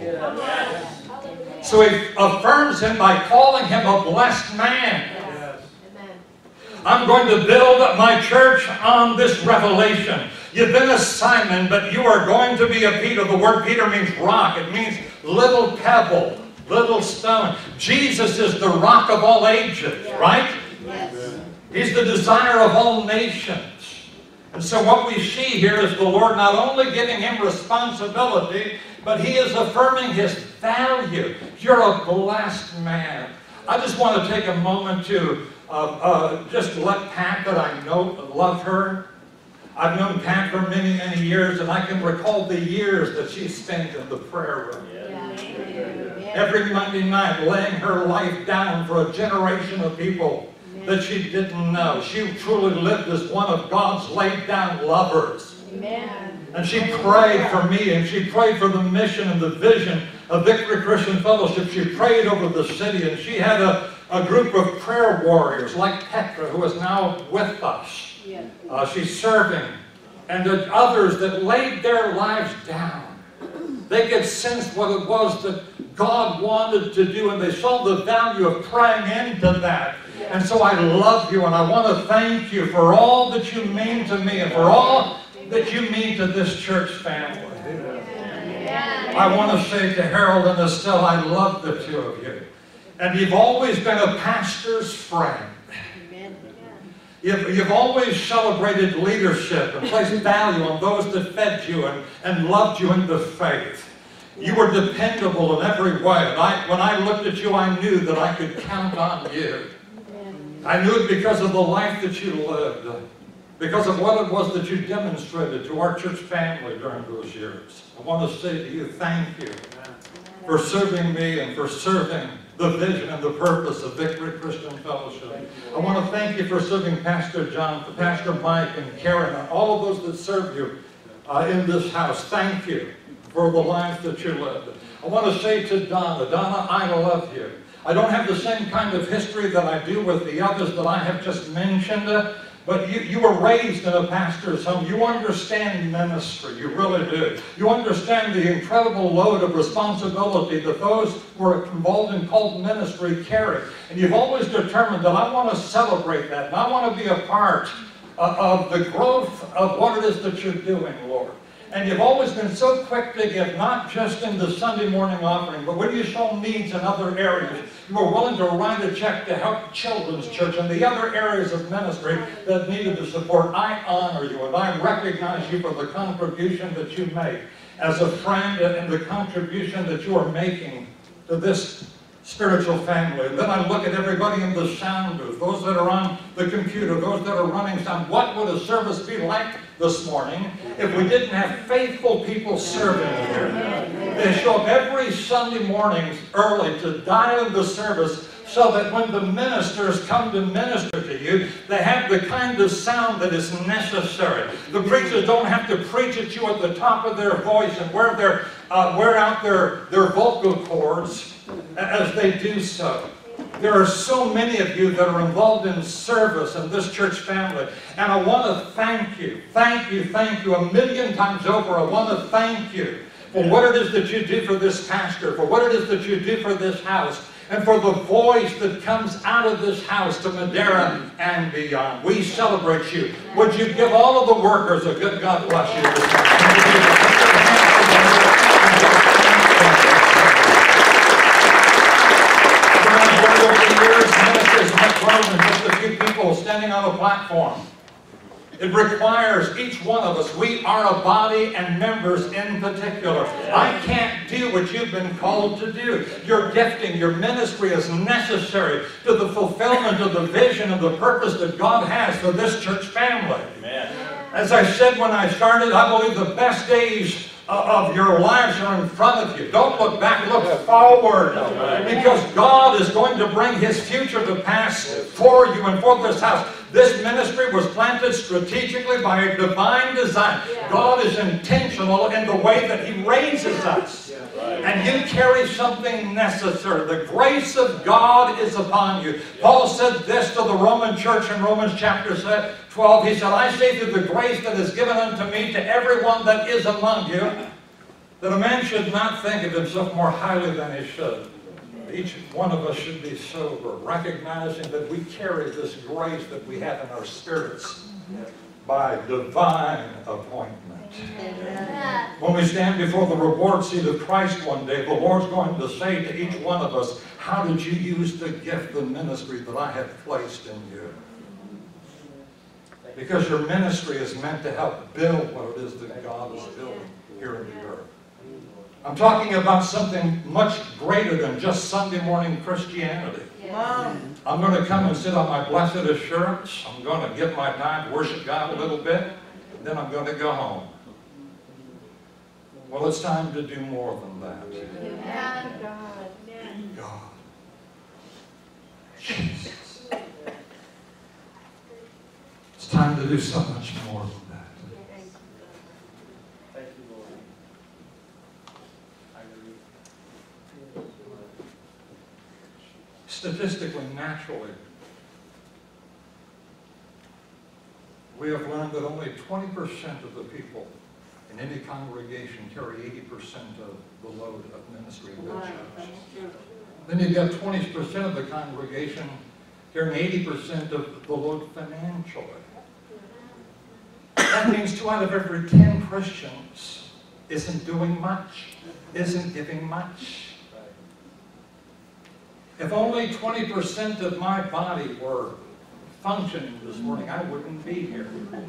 So he affirms him by calling him a blessed man. Yes. Amen. I'm going to build my church on this revelation. You've been a Simon, but you are going to be a Peter. The word Peter means rock. It means little pebble, little stone. Jesus is the rock of all ages, right? Yes. He's the desire of all nations. And so what we see here is the Lord not only giving him responsibility, but he is affirming his value. You're a blessed man. I just want to take a moment to uh, uh, just let Pat, that I know, love her. I've known Pat for many, many years, and I can recall the years that she spent in the prayer room. Yeah. Every Monday night, laying her life down for a generation of people that she didn't know. She truly lived as one of God's laid down lovers. Amen. And she prayed for me, and she prayed for the mission and the vision of Victory Christian Fellowship. She prayed over the city, and she had a, a group of prayer warriors like Petra, who is now with us. Yeah. Uh, she's serving. And the others that laid their lives down. They could sense what it was that God wanted to do, and they saw the value of praying into that. And so I love you, and I want to thank you for all that you mean to me and for all that you mean to this church family. I want to say to Harold and Estelle, I love the two of you. And you've always been a pastor's friend. You've, you've always celebrated leadership and placed value on those that fed you and, and loved you in the faith. You were dependable in every way. And I, when I looked at you, I knew that I could count on you. I knew it because of the life that you lived, because of what it was that you demonstrated to our church family during those years. I want to say to you, thank you for serving me and for serving the vision and the purpose of Victory Christian Fellowship. I want to thank you for serving Pastor John, Pastor Mike, and Karen, and all of those that serve you uh, in this house. Thank you for the lives that you lived. I want to say to Donna, Donna, I love you. I don't have the same kind of history that I do with the others that I have just mentioned, uh, but you, you were raised in a pastor's home. You understand ministry. You really do. You understand the incredible load of responsibility that those who are involved in cult ministry carry. And you've always determined that I want to celebrate that, and I want to be a part uh, of the growth of what it is that you're doing, Lord. And you've always been so quick to give, not just in the Sunday morning offering, but when you saw needs in other areas, you were willing to write a check to help Children's Church and the other areas of ministry that needed the support. I honor you, and I recognize you for the contribution that you make as a friend and the contribution that you are making to this spiritual family. And then I look at everybody in the sound booth, those that are on the computer, those that are running sound. What would a service be like this morning if we didn't have faithful people serving here? They show up every Sunday morning early to dial in the service so that when the ministers come to minister to you, they have the kind of sound that is necessary. The preachers don't have to preach at you at the top of their voice and wear, their, uh, wear out their, their vocal cords as they do so. There are so many of you that are involved in service in this church family, and I want to thank you, thank you, thank you a million times over. I want to thank you for what it is that you do for this pastor, for what it is that you do for this house, and for the voice that comes out of this house to Madera and beyond. We celebrate you. Would you give all of the workers a good God bless you this morning? Over the years, ministry is much more than just a few people standing on a platform. It requires each one of us. We are a body and members in particular. I can't do what you've been called to do. Your gifting, your ministry is necessary to the fulfillment of the vision and the purpose that God has for this church family. Amen. As I said when I started, I believe the best days of your lives are in front of you. Don't look back, look forward. Because God is going to bring His future to pass for you and for this house. This ministry was planted strategically by a divine design. God is intentional in the way that He raises us. And you carry something necessary. The grace of God is upon you. Paul said this to the Roman church in Romans chapter twelve. He said, I say through the grace that is given unto me to everyone that is among you, that a man should not think of himself more highly than he should. Each one of us should be sober, recognizing that we carry this grace that we have in our spirits by divine appointment. Amen. When we stand before the reward seat of Christ one day, the Lord's going to say to each one of us, how did you use the gift, the ministry that I have placed in you? Because your ministry is meant to help build what it is that God is building here in the earth. I'm talking about something much greater than just Sunday morning Christianity. Yes. I'm going to come and sit on my blessed assurance. I'm going to give my time to worship God a little bit. And then I'm going to go home. Well, it's time to do more than that. Amen. God. God. Jesus. It's time to do so much more than that. Thank you, Lord. I agree. Statistically, naturally, we have learned that only twenty percent of the people in any congregation carry eighty percent of the load of ministry in the church. Then you've got twenty percent of the congregation carrying eighty percent of the load financially. That means two out of every ten Christians isn't doing much, isn't giving much. If only twenty percent of my body were functioning this morning, I wouldn't be here.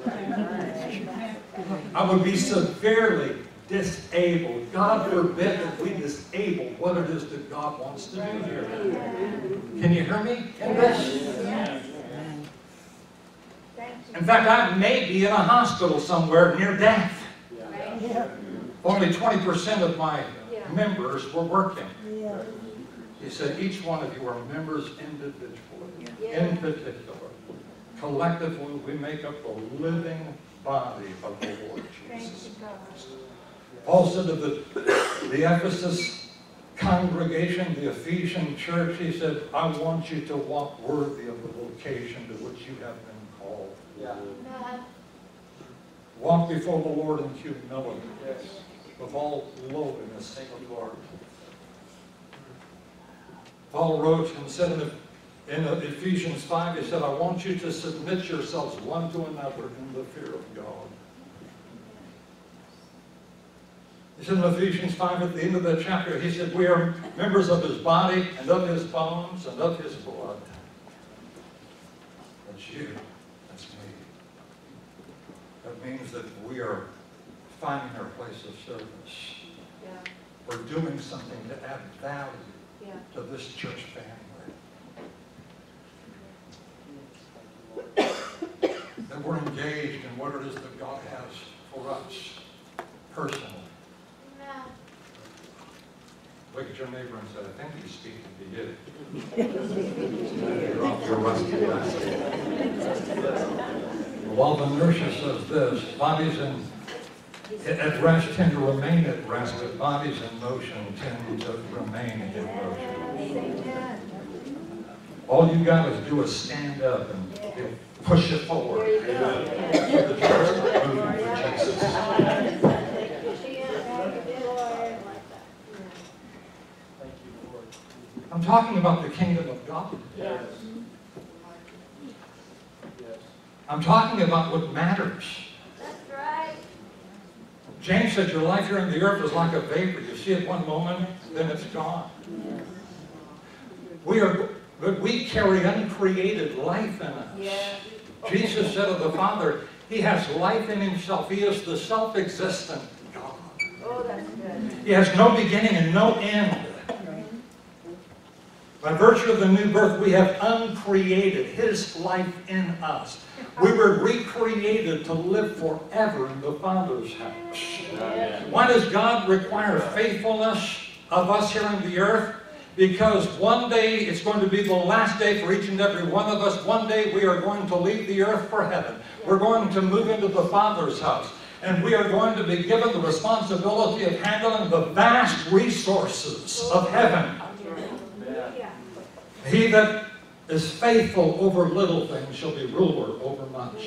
I would be severely disabled. God forbid that we disable what it is that God wants to do here. Can you hear me in this? In fact, I may be in a hospital somewhere near death. Only twenty percent of my members were working. He said, each one of you are members individually, in particular. Collectively, we make up the living body of the Lord Jesus Christ. Paul said to the, the Ephesus congregation, the Ephesian church, he said, I want you to walk worthy of the vocation to which you have been called. Yeah. Walk before the Lord in humility, Yes. with all lowliness of the Lord. Paul wrote and said in, in Ephesians five, he said, I want you to submit yourselves one to another in the fear of God. He said in Ephesians five, at the end of that chapter, he said, we are members of his body and of his bones and of his blood. That's you. That's me. That means that we are finding our place of service. Yeah. We're doing something to add value Yeah. to this church family. That we're engaged in what it is that God has for us personally. Look at your neighbor and say, I think he's speaking to you. You're off your rusty list. While the inertia says this, bodies in, at rest tend to remain at rest, but bodies in motion tend to remain in motion. All you got to do is stand up and push it forward. The church is moving for Jesus. I'm talking about the kingdom of God. Yes. Yes. I'm talking about what matters. That's right. James said your life here on the earth is like a vapor. You see it one moment, then it's gone. We are, but we carry uncreated life in us. Yeah. Jesus said of the Father, He has life in Himself. He is the self-existent God. Oh, that's good. He has no beginning and no end. By virtue of the new birth, we have uncreated His life in us. We were recreated to live forever in the Father's house. Amen. Why does God require faithfulness of us here on the earth? Because one day it's going to be the last day for each and every one of us. One day we are going to leave the earth for heaven. We're going to move into the Father's house. And we are going to be given the responsibility of handling the vast resources of heaven. He that is faithful over little things shall be ruler over much.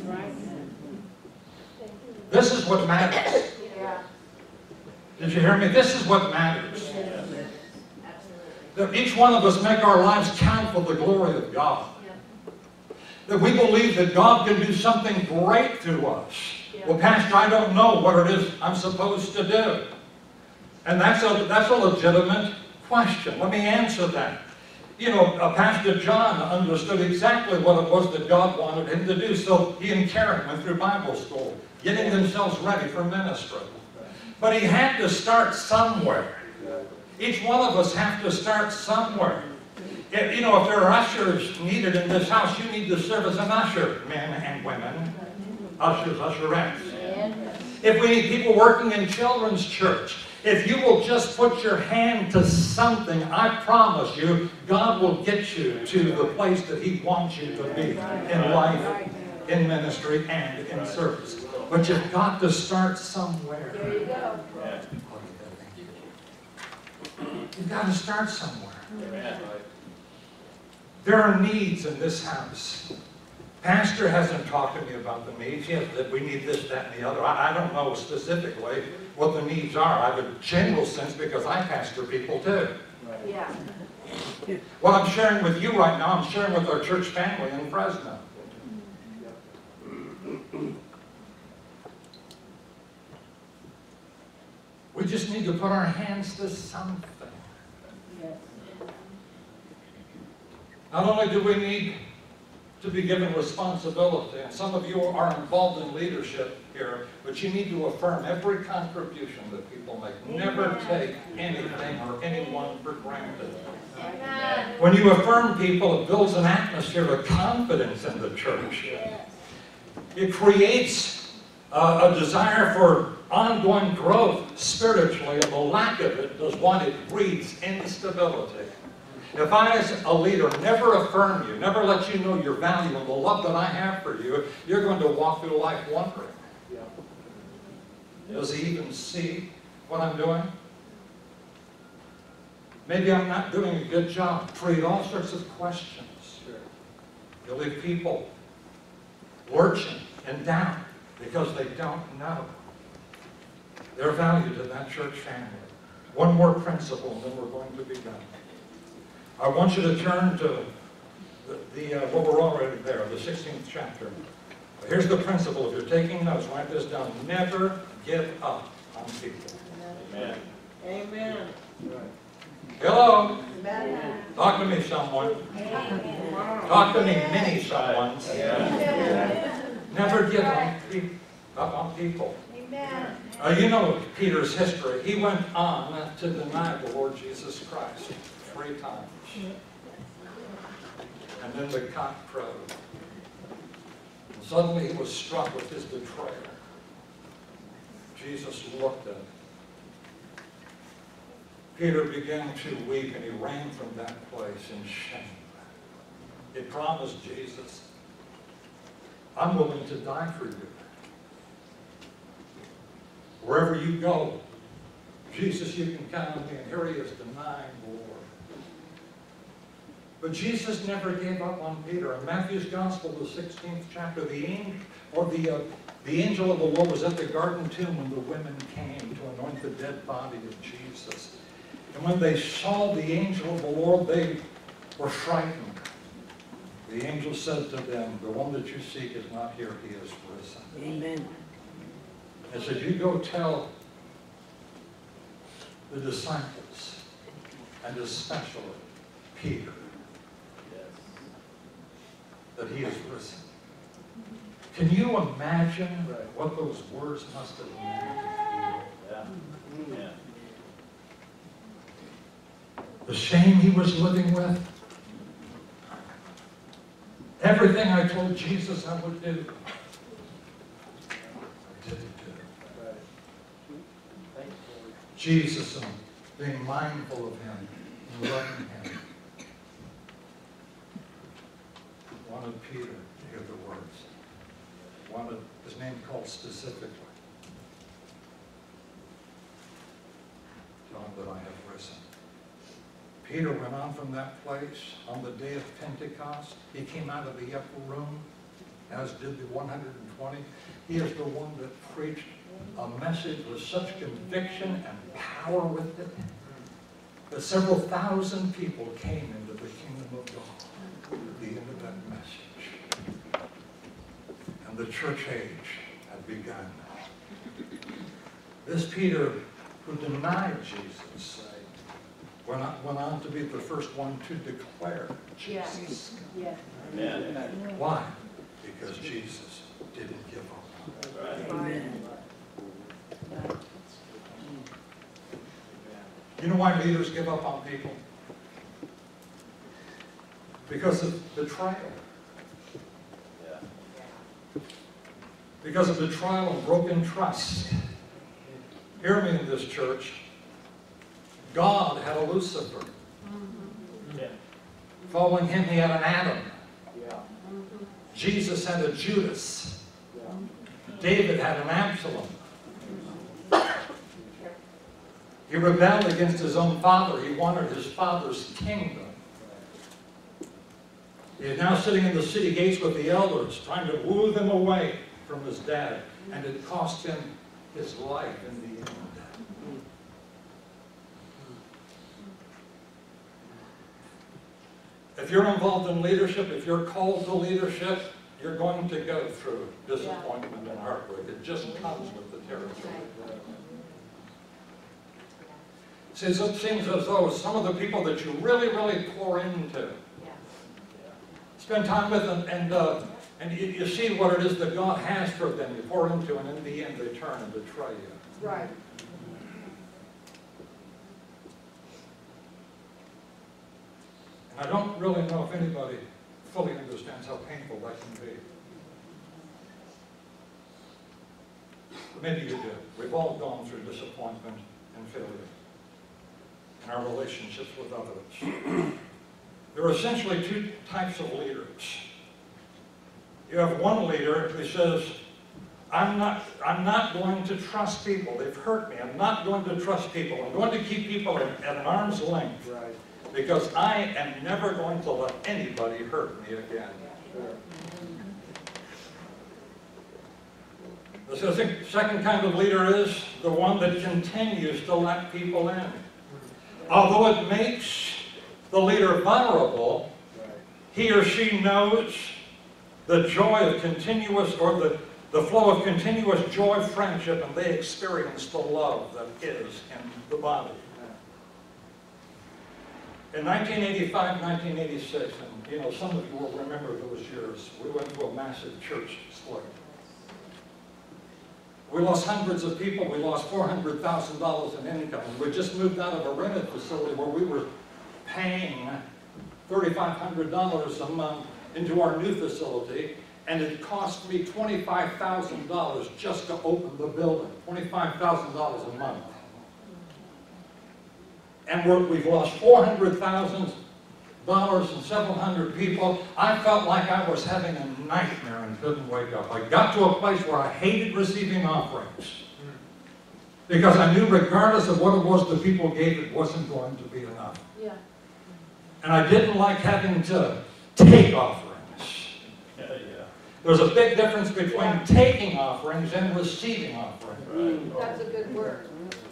This is what matters. Did you hear me? This is what matters. That each one of us make our lives count for the glory of God. That we believe that God can do something great through us. Well, Pastor, I don't know what it is I'm supposed to do. And that's a, that's a legitimate question. Let me answer that. You know, uh, Pastor John understood exactly what it was that God wanted him to do. So he and Karen went through Bible school, getting themselves ready for ministry. But he had to start somewhere. Each one of us have to start somewhere. If, you know, if there are ushers needed in this house, you need to serve as an usher, men and women. Ushers, usherettes. If we need people working in children's church, if you will just put your hand to something, I promise you, God will get you to the place that He wants you to be in life, in ministry, and in service. But you've got to start somewhere. There you go. You've got to start somewhere. Amen. There are needs in this house. Pastor hasn't talked to me about the needs. Yes, that we need this, that, and the other. I, I don't know specifically what the needs are. I have a general sense because I pastor people too. Yeah. What I'm sharing with you right now, I'm sharing with our church family in Fresno. We just need to put our hands to something. Yes. Not only do we need to be given responsibility, and some of you are involved in leadership here, but you need to affirm every contribution that people make. Never take anything or anyone for granted. Amen. When you affirm people, it builds an atmosphere of confidence in the church. It creates uh, a desire for ongoing growth spiritually, and the lack of it does what? It breeds instability. If I, as a leader, never affirm you, never let you know your value and the love that I have for you, you're going to walk through life wondering, does he even see what I'm doing? Maybe I'm not doing a good job. Create all sorts of questions. You'll leave people lurching and down because they don't know their value to that church family. One more principle, and then we're going to be done. I want you to turn to the, the uh, well, we're already there, the sixteenth chapter. Here's the principle. If you're taking notes, write this down. Never give up on people. Amen. Amen. Hello? Amen. Talk to me, someone. Talk to me, many someones. Never give on pe- up on people. Amen. Uh, you know Peter's history. He went on to deny the Lord Jesus Christ three times. And then the cock crowed. And suddenly he was struck with his betrayer. Jesus looked at him. Peter began to weep, and he ran from that place in shame. He promised Jesus, I'm willing to die for you. Wherever you go, Jesus, you can count on me. And here he is denying the Lord. But Jesus never gave up on Peter. In Matthew's Gospel, the sixteenth chapter, the angel, or the, uh, the angel of the Lord was at the garden tomb when the women came to anoint the dead body of Jesus. And when they saw the angel of the Lord, they were frightened. The angel said to them, the one that you seek is not here, he is risen. Amen. And said, you go tell the disciples, and especially Peter, that he is risen. Can you imagine what those words must have meant? Yeah. Yeah. The shame he was living with. Everything I told Jesus I would do, I didn't do. Right. Thanks, Lord. Jesus, and being mindful of him and loving him, wanted Peter to hear the words. Wanted his name called specifically. Tell him that I have risen. Peter went on from that place on the day of Pentecost. He came out of the upper room, as did the one hundred twenty. He is the one that preached a message with such conviction and power with it that several thousand people came into the kingdom of God at the end of that message. And the church age had begun. This Peter, who denied Jesus, went on, went on to be the first one to declare Jesus. Yes. Amen. Why? Because Jesus didn't give up. Right. Amen. You know why leaders give up on people? Because of betrayal. Yeah. Because of betrayal and broken trust. Hear me in this church. God had a Lucifer. Yeah. Following him, he had an Adam. Yeah. Jesus had a Judas. Yeah. David had an Absalom. He rebelled against his own father. He wanted his father's kingdom. He is now sitting in the city gates with the elders, trying to woo them away from his dad. And it cost him his life in the end. If you're involved in leadership, if you're called to leadership, you're going to go through disappointment and heartbreak. It just comes with the territory. See, it seems as though some of the people that you really, really pour into, spend time with them, and uh, and you, you see what it is that God has for them. You pour into, and in the end, they turn and betray you. Right. And I don't really know if anybody fully understands how painful that can be. But maybe you do. We've all gone through disappointment and failure in our relationships with others. There are essentially two types of leaders. You have one leader who says, I'm not, I'm not going to trust people. They've hurt me. I'm not going to trust people. I'm going to keep people at, at an arm's length. Right. Because I am never going to let anybody hurt me again. Sure. The second kind of leader is the one that continues to let people in. Although it makes the leader vulnerable, he or she knows the joy of continuous, or the, the flow of continuous joy friendship, and they experience the love that is in the body. In nineteen eighty-five, nineteen eighty-six, and you know, some of you will remember those years, we went to a massive church split. We lost hundreds of people. We lost four hundred thousand dollars in income. We just moved out of a rented facility where we were paying three thousand five hundred dollars a month into our new facility, and it cost me twenty-five thousand dollars just to open the building, twenty-five thousand dollars a month. And we're, we've lost four hundred thousand dollars and several hundred people. I felt like I was having a nightmare and couldn't wake up. I got to a place where I hated receiving offerings, because I knew regardless of what it was the people gave, it wasn't going to be enough. Yeah. And I didn't like having to take offerings. Yeah, yeah. There's a big difference between Yeah. taking offerings and receiving offerings. Right. That's a good word.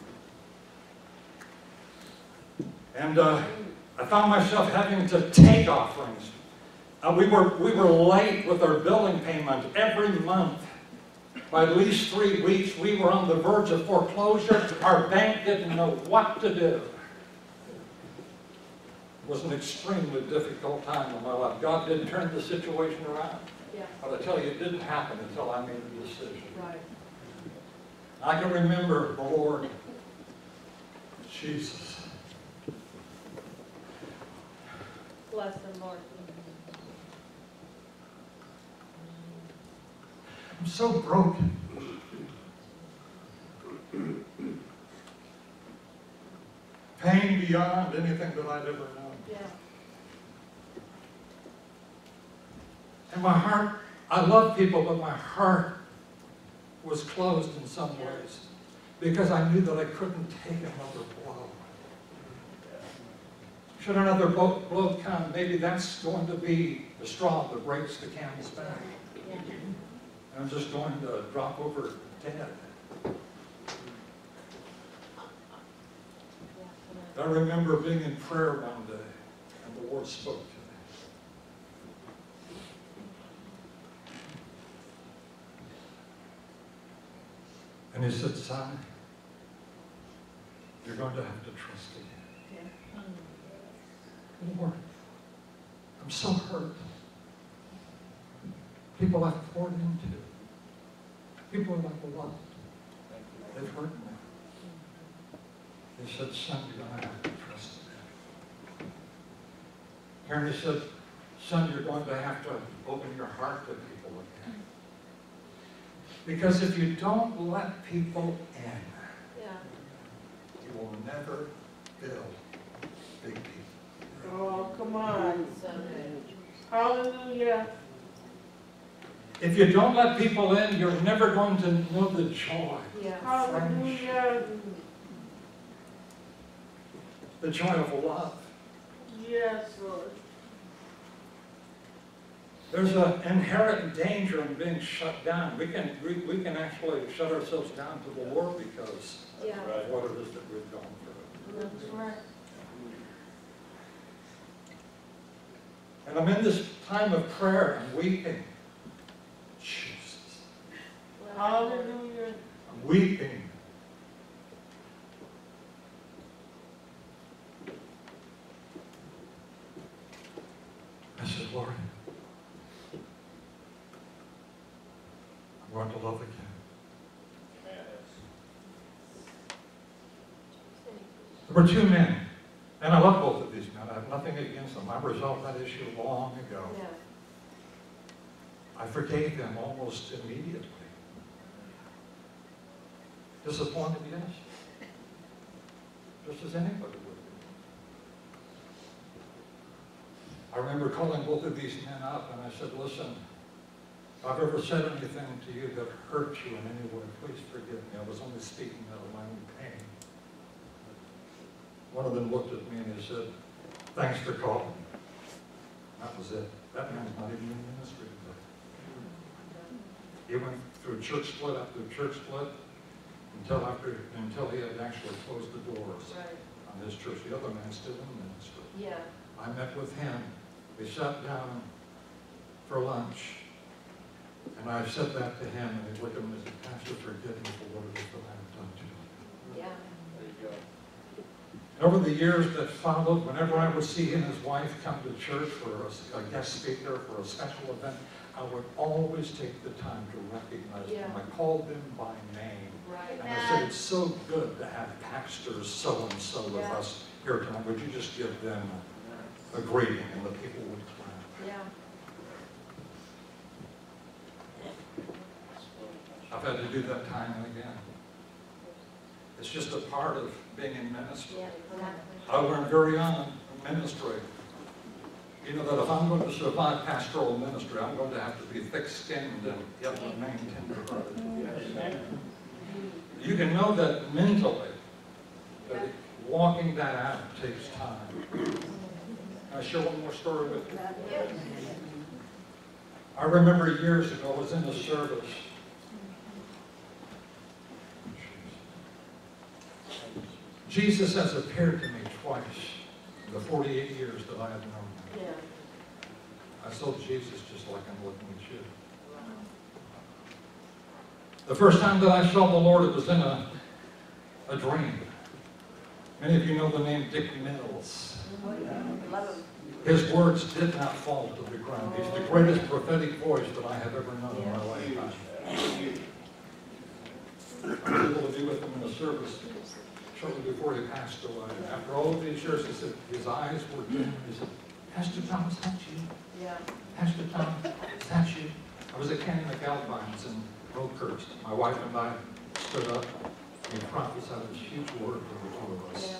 And uh, I found myself having to take offerings. Uh, we were we were late with our billing payment every month. By at least three weeks, we were on the verge of foreclosure. Our bank didn't know what to do. It was an extremely difficult time in my life. God didn't turn the situation around. Yeah. But I tell you, it didn't happen until I made the decision. Right. I can remember the Lord, Jesus. Bless them, Lord. I'm so broken. Pain beyond anything that I'd ever known. Yeah. And my heart, I love people, but my heart was closed in some ways, because I knew that I couldn't take another blow. Should another blow, blow come, maybe that's going to be the straw that breaks the camel's back. Yeah. And I'm just going to drop over dead. I remember being in prayer one day, and the Lord spoke to me. And He said, son, you're going to have to trust again. Lord, I'm so hurt. People I've poured into, people I've loved, they've hurt me. He said, son, you're going to have to trust again. And He said, son, you're going to have to open your heart to people again. Because if you don't let people in, Yeah. you will never build big people. Oh, come on. So good. Hallelujah. If you don't let people in, you're never going to know the joy, Yeah. Hallelujah. the joy of love. Yes, Lord. There's an inherent danger in being shut down. We can, we, we can actually shut ourselves down to the Lord because Yeah. of what it is that we've gone through. That's right. And I'm in this time of prayer and weeping. Jesus. Hallelujah. I'm weeping. I said, Lord, I'm going to love again. There were two men, and I love both of these men. I have nothing against them. I resolved that issue long ago. Yeah. I forgave them almost immediately. Disappointed, yes. Just as anybody would be. I remember calling both of these men up and I said, listen, if I've ever said anything to you that hurt you in any way, please forgive me. I was only speaking out of my own pain. One of them looked at me and he said, thanks for calling. That was it. That man's not even in ministry today. He went through a church split after a church split until after until he had actually closed the doors Right. on his church. The other man's still in ministry. Yeah. I met with him. We sat down for lunch. And I said that to him, and he looked at me and said, Pastor, forgive me for what it is that I have done to you. Yeah. There you go. Over the years that followed, whenever I would see he and his wife come to church for a, a guest speaker for a special event, I would always take the time to recognize Yeah. them. I called them by name. Right. And I said, it's so good to have pastors so-and-so with Yeah. us here tonight. Would you just give them a greeting? And the people would clap. Yeah. I've had to do that time and again. It's just a part of being in ministry. Yeah, exactly. I learned very young in ministry, you know, that if I'm going to survive pastoral ministry, I'm going to have to be thick-skinned and yet remain tender-hearted. Yes. You can know that mentally, that walking that out takes time. Can I share one more story with you? I remember years ago, I was in a service. Jesus has appeared to me twice in the forty-eight years that I have known him. Yeah. I saw Jesus just like I'm looking at you. The first time that I saw the Lord, it was in a, a dream. Many of you know the name Dick Mills. Love him. His words did not fall to the ground. He's the greatest prophetic voice that I have ever known in my lifetime. I was able to be with him in a service shortly before he passed away. After all of these years, he said, his eyes were dim. He said, Pastor Tom, is that you? Yeah. Pastor Tom, is that you? I was at Kenny McAlpine's in Oakhurst. My wife and I stood up and he prophesied this huge word for the two of us. Yeah.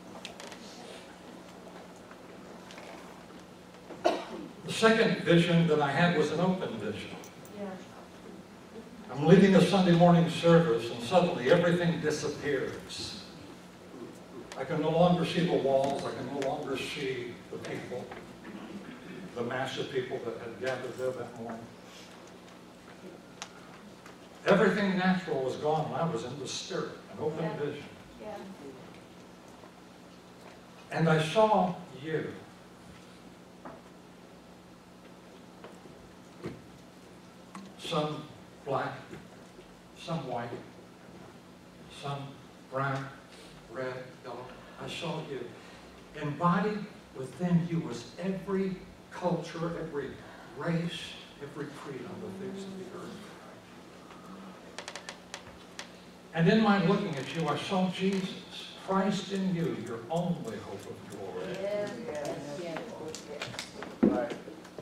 The second vision that I had was an open vision. Yeah. I'm leading a Sunday morning service and suddenly everything disappears. I can no longer see the walls. I can no longer see the people, the mass of people that had gathered there that morning. Everything natural was gone and I was in the spirit, an open Yeah. vision. Yeah. And I saw you. Some black, some white, some brown, red, yellow. I saw you. Embodied within you was every culture, every race, every creed on the face of the earth. And in my looking at you, I saw Jesus, Christ in you, your only hope of glory. Yes. Yes. Right.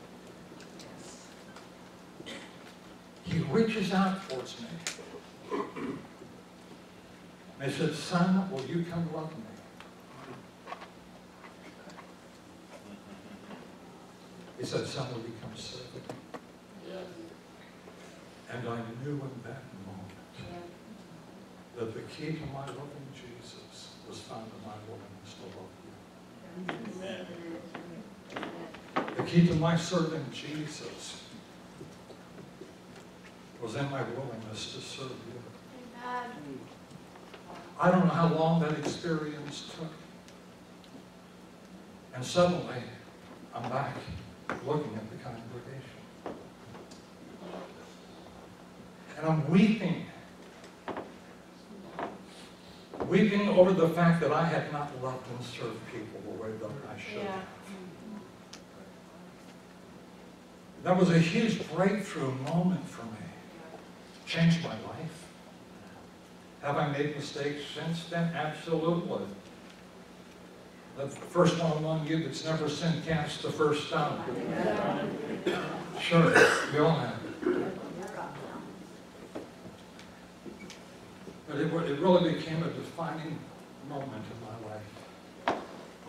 He reaches out towards me. And he said, son, will you come love me? He said, son, will you come serve me? Yes. And I knew in that moment Yeah. that the key to my loving Jesus was found in my willingness to love you. Amen. The key to my serving Jesus was in my willingness to serve you. Amen. I don't know how long that experience took. And suddenly, I'm back looking at the congregation. And I'm weeping. Weeping over the fact that I had not loved and served people the way that I should Yeah. have. That was a huge breakthrough moment for me. Changed my life. Have I made mistakes since then? Absolutely. The first one among you that's never sinned casts the first stone. Sure, we all have. But it, it really became a defining moment in my life.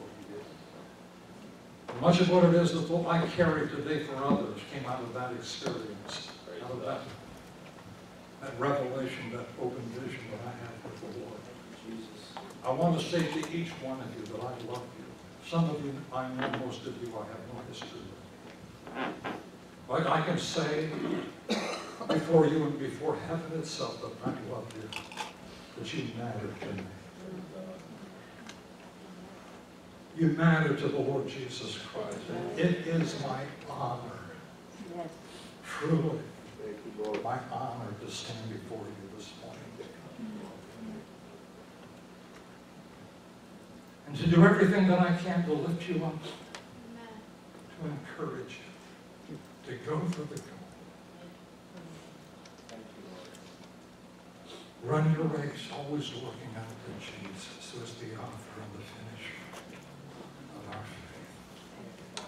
Much of what it is that I carry today for others came out of that experience, out of that, that revelation, that open vision that I have with the Lord. I want to say to each one of you that I love you. Some of you I know, most of you I have no history with. But I can say before you and before heaven itself that I love you, that you matter to me. You matter to the Lord Jesus Christ. And it is my honor, Yes. truly my honor to stand before you this morning. And to do everything that I can to lift you up, to encourage you, to go for the goal. Run your race, always looking out to Jesus, who is the author and the finisher of our faith.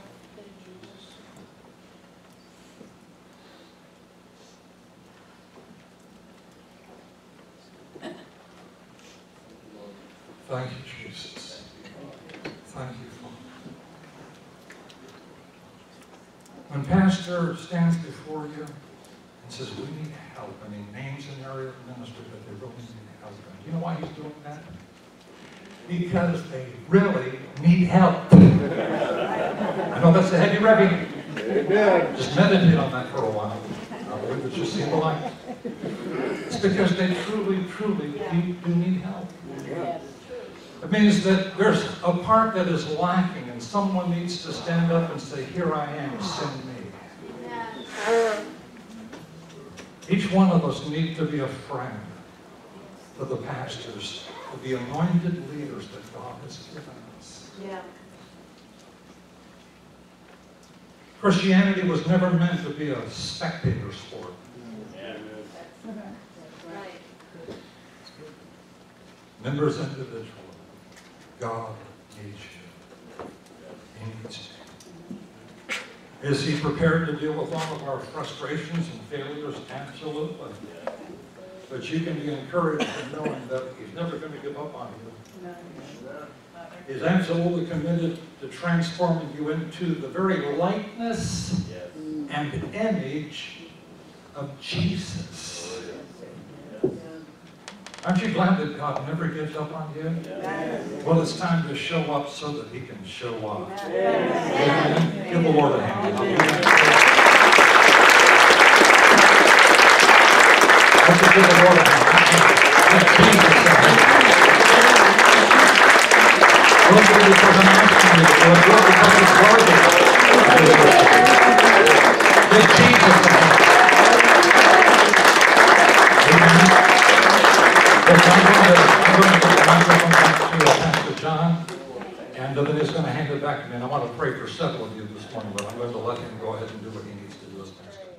Thank you, Jesus. Thank you, Father. When Pastor stands before you and says, we need help, and he names an area of ministry that they really need help in, you know why he's doing that? Because they really need help. I know that's a heavy revving. Amen. Just meditate on that for a while. I believe it just seemed like. It's because they truly, truly do, do need help. Yes. It means that there's a part that is lacking, and someone needs to stand up and say, here I am, send me. Amen. Each one of us need to be a friend to the pastors, to the anointed leaders that God has given us. Yeah. Christianity was never meant to be a spectator sport. Right. Members individually. God needs you. He needs you. Is he prepared to deal with all of our frustrations and failures? Absolutely. But you can be encouraged in knowing that he's never going to give up on you. He's absolutely committed to transforming you into the very likeness and image of Jesus. Aren't you glad that God never gives up on you? Well, it's time to show up so that he can show up. Amen. Give the Lord a hand. Let's just give the Lord a hand. Let Jesus a hand. Don't do it because I'm asking you to do it. Do it because it's worthy. Give Jesus a hand. Amen. I'm going to get the microphone back to Pastor John, and then he's going to hand it back to me. And I want to pray for several of you this morning, but I'm going to let him go ahead and do what he needs to do as Pastor.